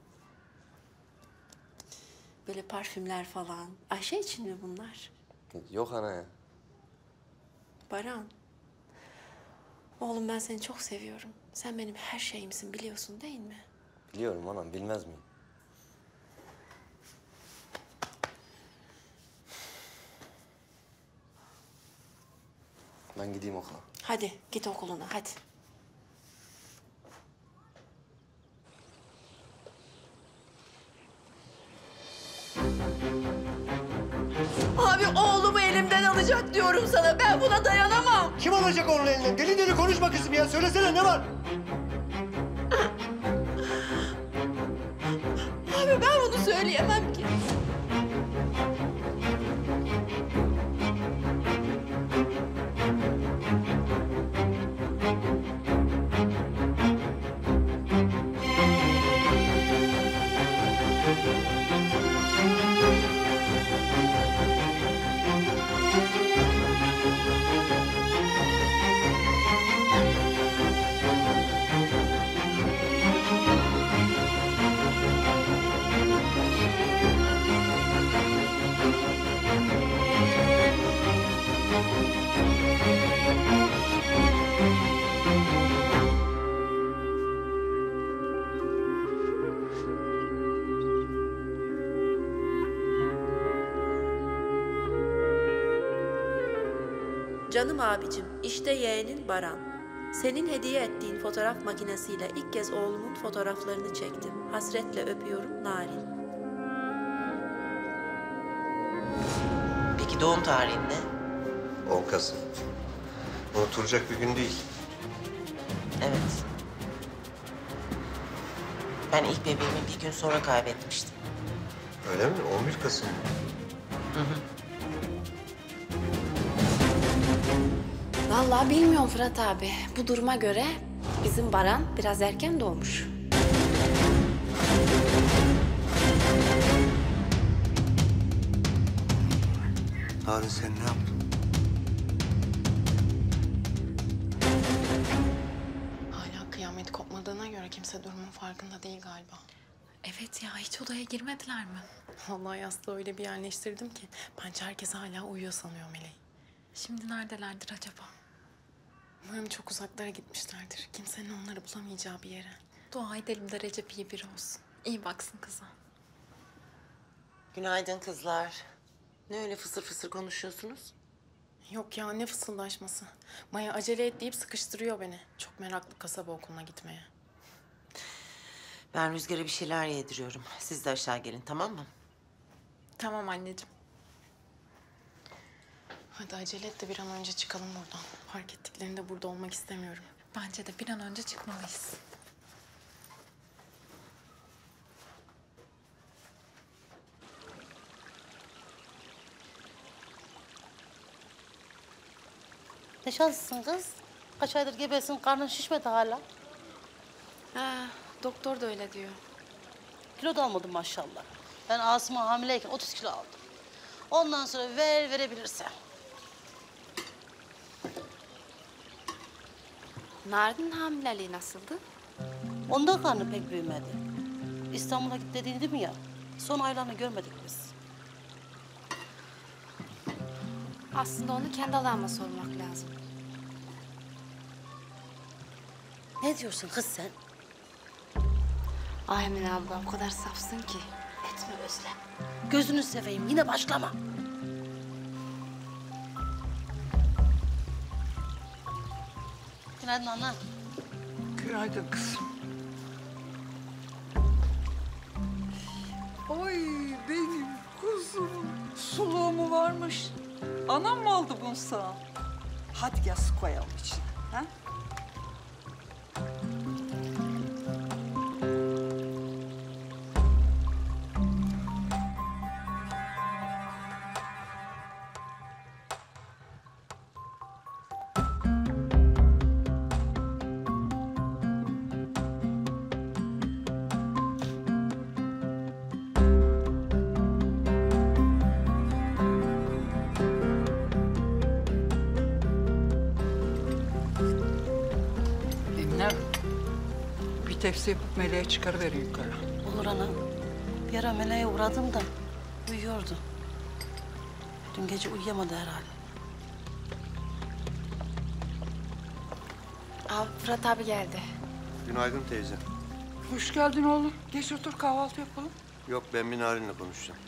Böyle parfümler falan. Ayşe için mi bunlar? Yok ana ya. Baran. Oğlum ben seni çok seviyorum. Sen benim her şeyimsin biliyorsun değil mi? Biliyorum anam, bilmez miyim? Ben gideyim okula. Hadi git okuluna hadi. Abi oğlumu elimden alacak diyorum sana. Ben buna dayanamam. Kim alacak onun elinden? Deli deli konuşma kızım ya. Söylesene ne var? Abi ben bunu söyleyemem ki. Canım abicim, işte yeğenin Baran. Senin hediye ettiğin fotoğraf makinesiyle ilk kez oğlumun fotoğraflarını çektim. Hasretle öpüyorum, Narin. Peki doğum tarihin ne? 10 Kasım. Unutulacak bir gün değil. Evet. Ben ilk bebeğimi bir gün sonra kaybetmiştim. Öyle mi? 11 Kasım. Hı hı. Vallahi bilmiyorum Fırat abi. Bu duruma göre bizim Baran biraz erken doğmuş. Narin sen ne yaptın? Hala kıyamet kopmadığına göre kimse durumun farkında değil galiba. Evet ya, hiç odaya girmediler mi? Vallahi yastığı öyle bir yerleştirdim ki bence herkes hala uyuyor sanıyor Meleği. Şimdi neredelerdir acaba? Umarım çok uzaklara gitmişlerdir. Kimsenin onları bulamayacağı bir yere. Dua edelim de Recep iyi biri olsun. İyi baksın kıza. Günaydın kızlar. Ne öyle fısır fısır konuşuyorsunuz? Yok ya, ne fısıldaşması. Maya acele et deyip sıkıştırıyor beni. Çok meraklı kasaba okuluna gitmeye. Ben Rüzgar'a bir şeyler yediriyorum. Siz de aşağı gelin, tamam mı? Tamam anneciğim. Hadi acele et de bir an önce çıkalım buradan. Fark ettiklerinde burada olmak istemiyorum. Bence de bir an önce çıkmalıyız. Ne şanslısın kız. Kaç aydır gebesin, karnın şişmedi hala. Ha, doktor da öyle diyor. Kilo da almadın maşallah. Ben Asım'a hamileyken 30 kilo aldım. Ondan sonra verebilirsen. Narin'in hamileliği nasıldı? Ondan karnı pek büyümedi. İstanbul'a git dediğin değil mi ya? Son aylarını görmedik biz. Aslında onu kendi adamına sormak lazım. Ne diyorsun kız sen? Ay Emine abla, o kadar safsın ki. Etme Özlem. Gözünü seveyim, yine başlama. Günaydın ana. Günaydın kızım. Oy benim kuzum. Suluğu mu varmış? Anam mı aldı bunu sana? Hadi gel su koyalım içine. Ha? Emine, bir tepsi yapıp meleğe çıkarıver yukarı. Olur ana. Bir ara meleğe uğradım da uyuyordu. Dün gece uyuyamadı herhalde. Abi Fırat abi geldi. Günaydın teyze. Hoş geldin oğlum. Geç otur kahvaltı yapalım. Yok ben bir Narin'le konuşacağım.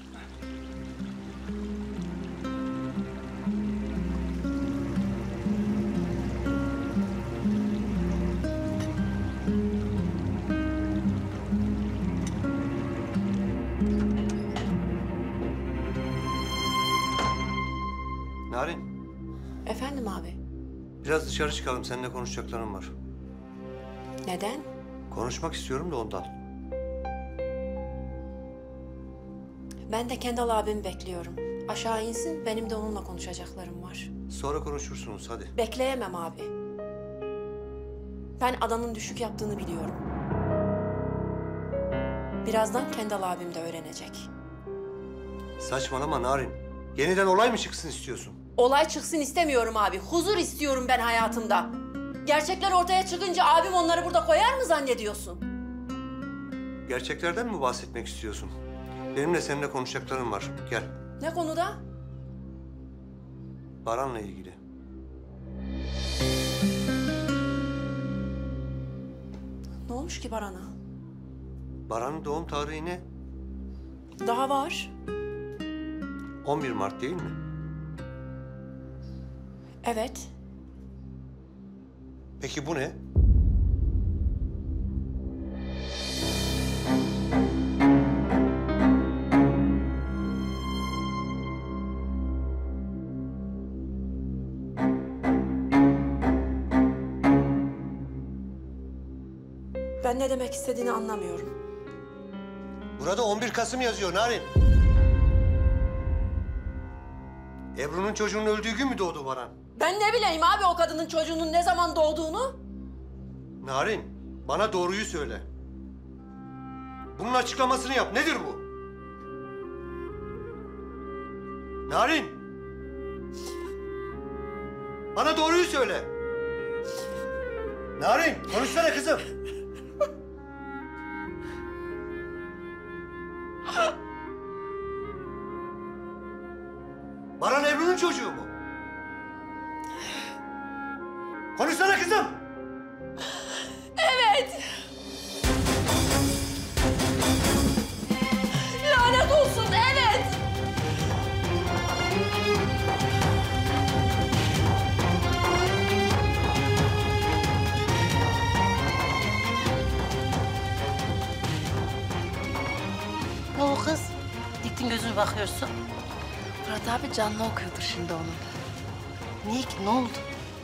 Narin, Efendim abi, biraz dışarı çıkalım. Seninle konuşacaklarım var. neden? Konuşmak istiyorum da ondan. Ben de Kendal abimi bekliyorum. Aşağı insin, benim de onunla konuşacaklarım var. Sonra konuşursunuz hadi. Bekleyemem abi. Ben adanın düşük yaptığını biliyorum. Birazdan Kendal abim de öğrenecek. Saçmalama Narin. Yeniden olay mı çıksın istiyorsun? Olay çıksın istemiyorum abi. Huzur istiyorum ben hayatımda. Gerçekler ortaya çıkınca abim onları burada koyar mı zannediyorsun? Gerçeklerden mi bahsetmek istiyorsun? Benimle seninle konuşacaklarım var. Gel. Ne konuda? Baran'la ilgili. Ne olmuş ki Baran'a? Baran'ın doğum tarihi ne? Daha var. 11 Mart değil mi? Evet. Peki bu ne? Ben ne demek istediğini anlamıyorum. Burada 11 Kasım yazıyor Narin. Ebru'nun çocuğunun öldüğü gün mü doğdu Baran? Ben ne bileyim abi o kadının çocuğunun ne zaman doğduğunu? Narin, bana doğruyu söyle. Bunun açıklamasını yap. Nedir bu? Narin! Bana doğruyu söyle. Narin, konuşsana kızım. Baran Ebru'nun çocuğu mu? Konuşsana kızım. Evet. Lanet olsun, evet. Ne o kız? Diktin gözünü bakıyorsun. Fırat abi canlı okuyordur şimdi onun. Niye ki? Ne oldu?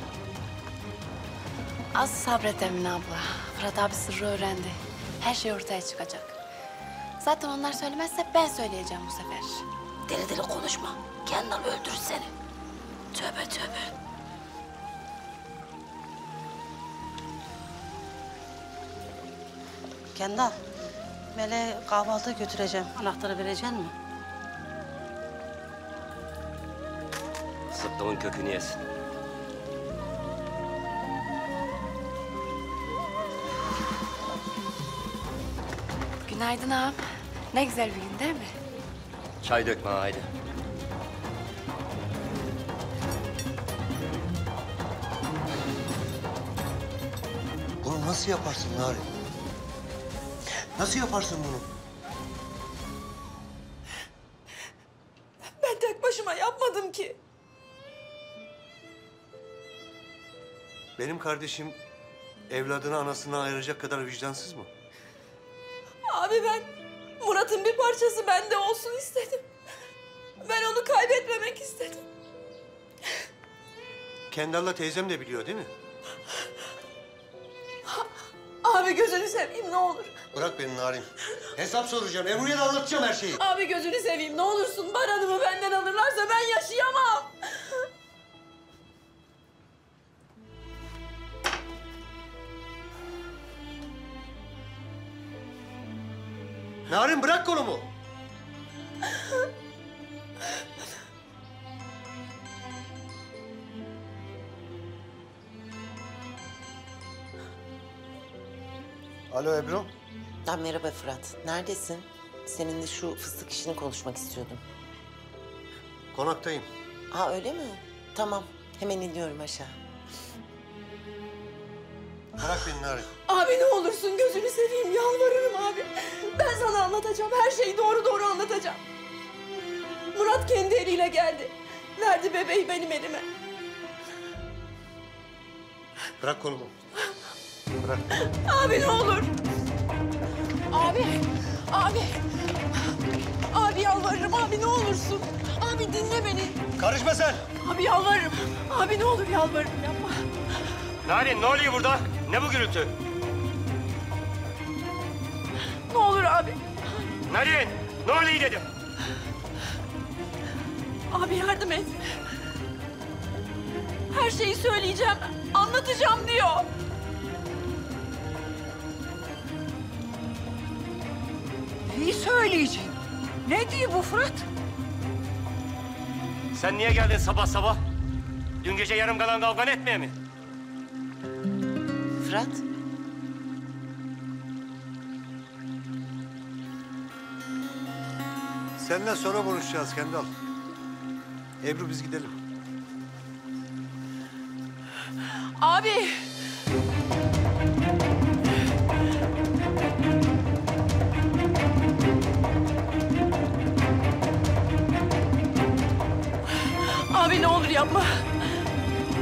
Az sabret Emine abla. Fırat abi sırrı öğrendi. Her şey ortaya çıkacak. Zaten onlar söylemezse ben söyleyeceğim bu sefer. Deli deli konuşma. Kendin öldürür seni. Tövbe tövbe. Kendal, Meleğe kahvaltı götüreceğim. Anahtarı vereceksin mi? Zıkkımın kökünü yesin. Günaydın ağam. Ne güzel bir gün değil mi? Çay dökme haydi. Bunu nasıl yaparsın Narin? Nasıl yaparsın bunu? Ben tek başıma yapmadım ki. Benim kardeşim evladını anasından ayıracak kadar vicdansız mı? Abi ben Murat'ın bir parçası bende olsun istedim. Ben onu kaybetmemek istedim. Kendal'la teyzem de biliyor değil mi? Abi gözünü seveyim ne olur. Bırak beni Narin. Hesap soracağım. Ebru'ya da anlatacağım her şeyi. Abi gözünü seveyim ne olursun. Baran'ımı benden alırlarsa ben yaşayamam. Narin bırak kolumu. Alo Ebru. Merhaba Fırat. Neredesin? Seninle şu fıstık işini konuşmak istiyordum. Konaktayım. Öyle mi? Tamam. Hemen iniyorum aşağı. Bırak beni Narin. Abi ne olursun gözünü seveyim yalvarırım abi. Ben sana anlatacağım. Her şeyi doğru doğru anlatacağım. Murat kendi eliyle geldi. Verdi bebeği benim elime. Bırak kolumu. Bırak. Abi ne olur. Abi. Abi yalvarırım abi ne olursun. Abi dinle beni. Karışma sen. Abi yalvarırım. Abi ne olur yalvarırım yapma. Narin ne oluyor burada? Ne bu gürültü? Ne olur abi. Narin ne oluyor dedim. Abi yardım et. Her şeyi söyleyeceğim. Anlatacağım diyor. Neyi söyleyeceğim? Ne diyor bu Fırat? Sen niye geldin sabah sabah? Dün gece yarım kalan kavganı etmeye mi? Fırat. Seninle sonra konuşacağız Kendal. Ebru biz gidelim. Abi. Abi ne olur yapma.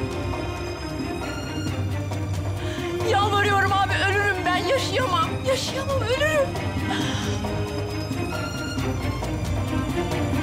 Yalvarıyorum abi, ölürüm ben. Yaşayamam. Yaşayamam, ölürüm.